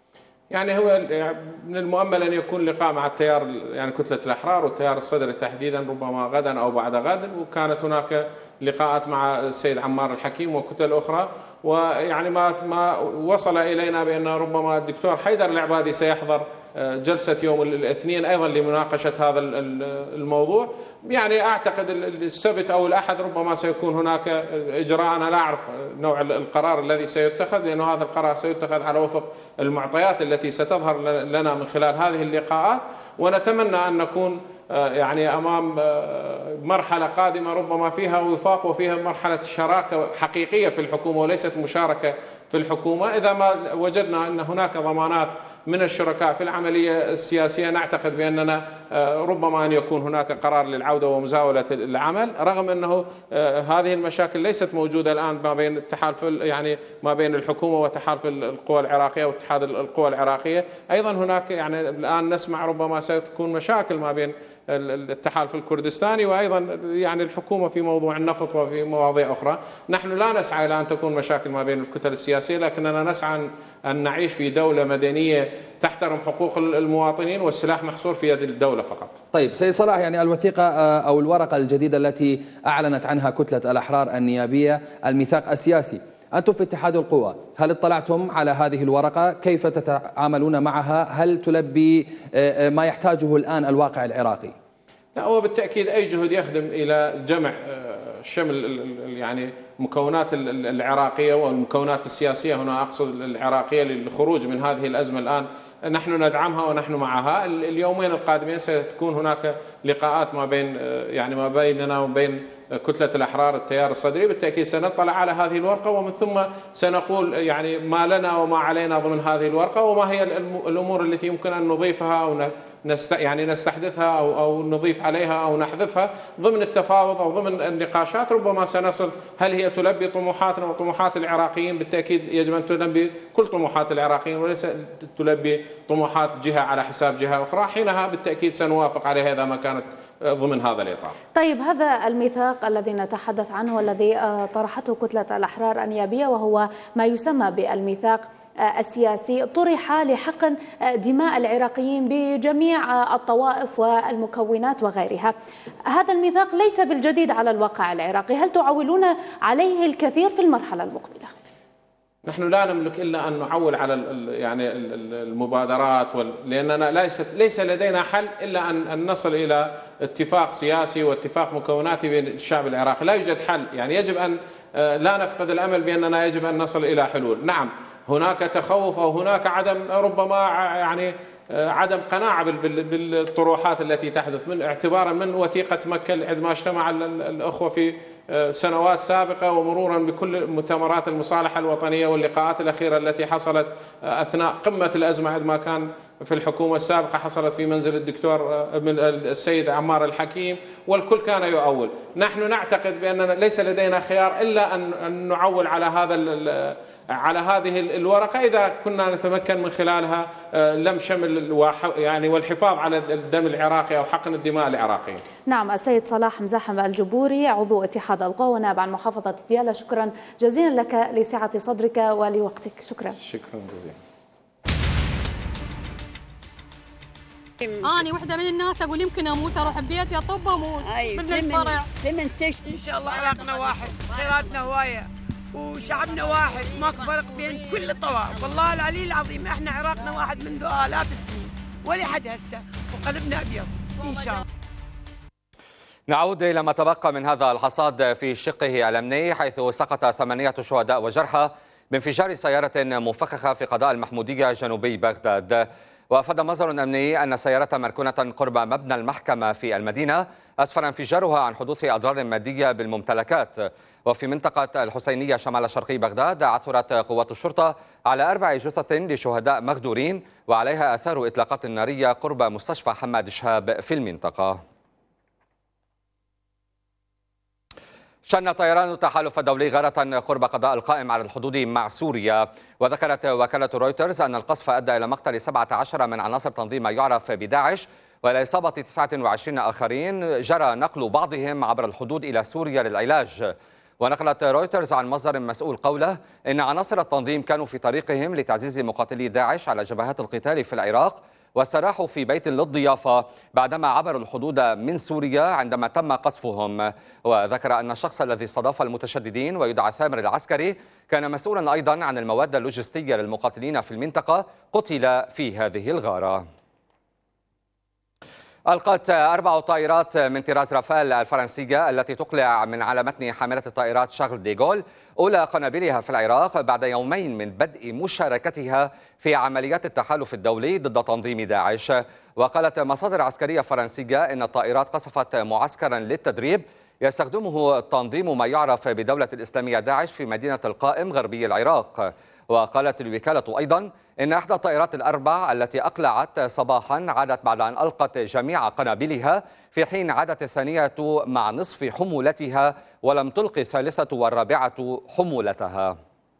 يعني هو من المؤمل أن يكون لقاء مع التيار يعني كتلة الأحرار والتيار الصدري تحديدا ربما غدا أو بعد غد، وكانت هناك لقاءات مع السيد عمار الحكيم وكتل أخرى. ويعني ما ما وصل إلينا بأن ربما الدكتور حيدر العبادي سيحضر جلسة يوم الاثنين أيضا لمناقشة هذا الموضوع. يعني أعتقد السبت أو الأحد ربما سيكون هناك إجراء، أنا لا أعرف نوع القرار الذي سيتخذ، لأنه هذا القرار سيتخذ على وفق المعطيات التي ستظهر لنا من خلال هذه اللقاءات. ونتمنى أن نكون يعني أمام مرحلة قادمة ربما فيها وفاق وفيها مرحلة شراكة حقيقية في الحكومة وليست مشاركة في الحكومة. إذا ما وجدنا أن هناك ضمانات من الشركاء في العملية السياسية نعتقد بأننا ربما أن يكون هناك قرار للعودة ومزاولة العمل، رغم أنه هذه المشاكل ليست موجودة الآن ما بين التحالف يعني ما بين الحكومة وتحالف القوى العراقية واتحاد القوى العراقية. أيضا هناك يعني الآن نسمع ربما ستكون مشاكل ما بين التحالف الكردستاني وأيضا يعني الحكومة في موضوع النفط وفي مواضيع أخرى. نحن لا نسعى إلى أن تكون مشاكل ما بين الكتل السياسية، لكننا نسعى أن نعيش في دولة مدنية تحترم حقوق المواطنين والسلاح محصور في يد الدولة فقط. طيب سيد صلاح، يعني الوثيقة أو الورقة الجديدة التي أعلنت عنها كتلة الأحرار النيابية الميثاق السياسي، أنتم في اتحاد القوى هل اطلعتم على هذه الورقة؟ كيف تتعاملون معها؟ هل تلبي ما يحتاجه الآن الواقع العراقي؟ لا، هو بالتأكيد أي جهد يخدم إلى جمع شمل يعني مكونات العراقية والمكونات السياسية، هنا أقصد العراقية، للخروج من هذه الأزمة الآن نحن ندعمها ونحن معها. اليومين القادمين ستكون هناك لقاءات ما بين يعني ما بيننا وبين كتلة الأحرار التيار الصدري، بالتأكيد سنطلع على هذه الورقة ومن ثم سنقول يعني ما لنا وما علينا ضمن هذه الورقة، وما هي الأمور التي يمكن أن نضيفها أو نست يعني نستحدثها أو أو نضيف عليها أو نحذفها ضمن التفاوض أو ضمن النقاشات. ربما سنصل هل هي تلبي طموحاتنا وطموحات العراقيين؟ بالتأكيد يجب أن تلبي كل طموحات العراقيين وليس تلبي طموحات جهة على حساب جهة أخرى، حينها بالتأكيد سنوافق عليها إذا ما كانت ضمن هذا الإطار. طيب، هذا الميثاق الذي نتحدث عنه والذي طرحته كتلة الأحرار النيابية وهو ما يسمى بالميثاق السياسي، طرح لحقن دماء العراقيين بجميع الطوائف والمكونات وغيرها. هذا الميثاق ليس بالجديد على الواقع العراقي، هل تعولون عليه الكثير في المرحلة المقبلة؟ نحن لا نملك إلا أن نعول على يعني المبادرات، لأننا ليس ليس لدينا حل إلا أن نصل إلى اتفاق سياسي واتفاق مكوناتي بين الشعب العراقي. لا يوجد حل، يعني يجب أن لا نفقد الأمل بأننا يجب أن نصل إلى حلول. نعم هناك تخوف أو هناك عدم ربما يعني عدم قناعة بالطروحات التي تحدث، من اعتبارا من وثيقة مكة عندما اجتمع الأخوة في سنوات سابقة ومرورا بكل مؤتمرات المصالحة الوطنية واللقاءات الأخيرة التي حصلت أثناء قمة الأزمة عندما كان في الحكومة السابقة، حصلت في منزل الدكتور من السيد عمار الحكيم، والكل كان يؤول. نحن نعتقد بأننا ليس لدينا خيار إلا أن نعول على هذا على هذه الورقة إذا كنا نتمكن من خلالها لم شمل يعني والحفاظ على الدم العراقي أو حقن الدماء العراقية. نعم، السيد صلاح مزاحم الجبوري عضو اتحاد القوى ونائب عن محافظة ديالى، شكرا جزيلا لك لسعة صدرك ولوقتك. شكرا. شكرا جزيلا. أنا وحدة من الناس أقول يمكن أموت أروح ببيتي أطب أموت بدل الفرع. ثمن تش إن شاء الله عراقنا واحد، خيراتنا هواية وشعبنا واحد، ماكو فرق بين كل الطوائف. والله العلي العظيم احنا عراقنا واحد منذ آلاف السنين ولحد هسه وقلبنا أبيض إن شاء الله. نعود إلى ما تبقى من هذا الحصاد في شقه الأمني، حيث سقط ثمانية شهداء وجرحى بانفجار سيارة مفخخة في قضاء المحمودية جنوبي بغداد. وأفاد مصدر أمني أن سيارة مركونة قرب مبنى المحكمة في المدينة أسفر انفجارها عن حدوث أضرار مادية بالممتلكات. وفي منطقة الحسينية شمال شرقي بغداد عثرت قوات الشرطة على أربع جثث لشهداء مغدورين وعليها آثار إطلاقات نارية قرب مستشفى حماد شهاب في المنطقة. شن طيران التحالف الدولي غارة قرب قضاء القائم على الحدود مع سوريا. وذكرت وكالة رويترز أن القصف أدى إلى مقتل سبعة عشر من عناصر تنظيم ما يعرف بداعش وإلى إصابة تسعة وعشرين آخرين جرى نقل بعضهم عبر الحدود إلى سوريا للعلاج. ونقلت رويترز عن مصدر مسؤول قوله إن عناصر التنظيم كانوا في طريقهم لتعزيز مقاتلي داعش على جبهات القتال في العراق، واستراحوا في بيت للضيافة بعدما عبروا الحدود من سوريا عندما تم قصفهم. وذكر أن الشخص الذي استضاف المتشددين ويدعى ثامر العسكري كان مسؤولا أيضا عن المواد اللوجستية للمقاتلين في المنطقة، قتل في هذه الغارة. ألقت أربع طائرات من طراز رافال الفرنسية التي تقلع من على متن حاملة الطائرات شارل ديغول أولى قنابلها في العراق بعد يومين من بدء مشاركتها في عمليات التحالف الدولي ضد تنظيم داعش. وقالت مصادر عسكرية فرنسية إن الطائرات قصفت معسكرا للتدريب يستخدمه تنظيم ما يعرف بدولة الإسلامية داعش في مدينة القائم غربي العراق. وقالت الوكالة أيضا إن إحدى الطائرات الأربع التي أقلعت صباحا عادت بعد أن ألقت جميع قنابلها، في حين عادت الثانية مع نصف حمولتها ولم تلقي الثالثة والرابعة حمولتها.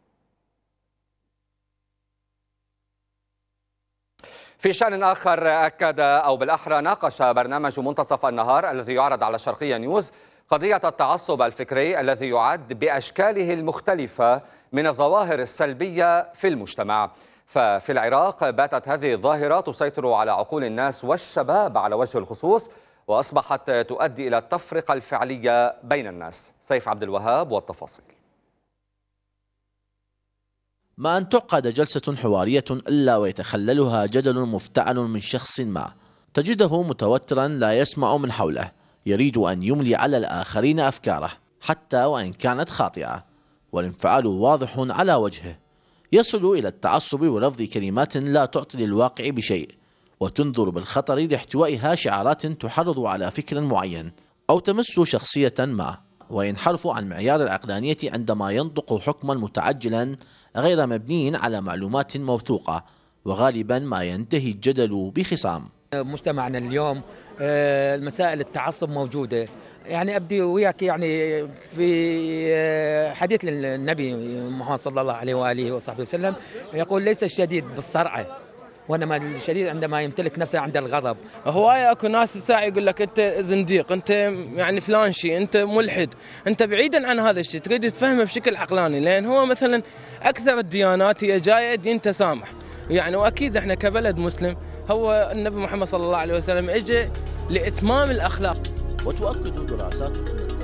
في شأن آخر، أكد أو بالأحرى ناقش برنامج منتصف النهار الذي يعرض على الشرقية نيوز قضية التعصب الفكري الذي يعد بأشكاله المختلفة من الظواهر السلبية في المجتمع. ففي العراق باتت هذه الظاهرة تسيطر على عقول الناس والشباب على وجه الخصوص، وأصبحت تؤدي إلى التفرقة الفعلية بين الناس. سيف عبد الوهاب والتفاصيل. ما أن تعقد جلسة حوارية إلا ويتخللها جدل مفتعل من شخص ما تجده متوترا لا يسمع من حوله، يريد أن يملي على الآخرين أفكاره حتى وإن كانت خاطئة، والانفعال واضح على وجهه، يصل إلى التعصب ولفظ كلمات لا تعطي للواقع بشيء، وتنذر بالخطر لاحتوائها شعارات تحرض على فكر معين أو تمس شخصية ما، وينحرف عن معيار العقلانية عندما ينطق حكما متعجلا غير مبني على معلومات موثوقة، وغالبا ما ينتهي الجدل بخصام. مجتمعنا اليوم المسائل التعصب موجودة، يعني أبدي وياك يعني في حديث النبي محمد صلى الله عليه وآله وصحبه وسلم يقول ليس الشديد بالصرعة، وانما الشديد عندما يمتلك نفسه عند الغضب. هواية اكو ناس بساعة يقول لك انت زنديق، انت يعني فلان شيء، انت ملحد، انت بعيدا عن هذا الشيء، تريد تفهمه بشكل عقلاني، لان هو مثلا اكثر الديانات هي جايه دين تسامح، يعني واكيد احنا كبلد مسلم هو النبي محمد صلى الله عليه وسلم اجى لاتمام الاخلاق. وتؤكد دراسات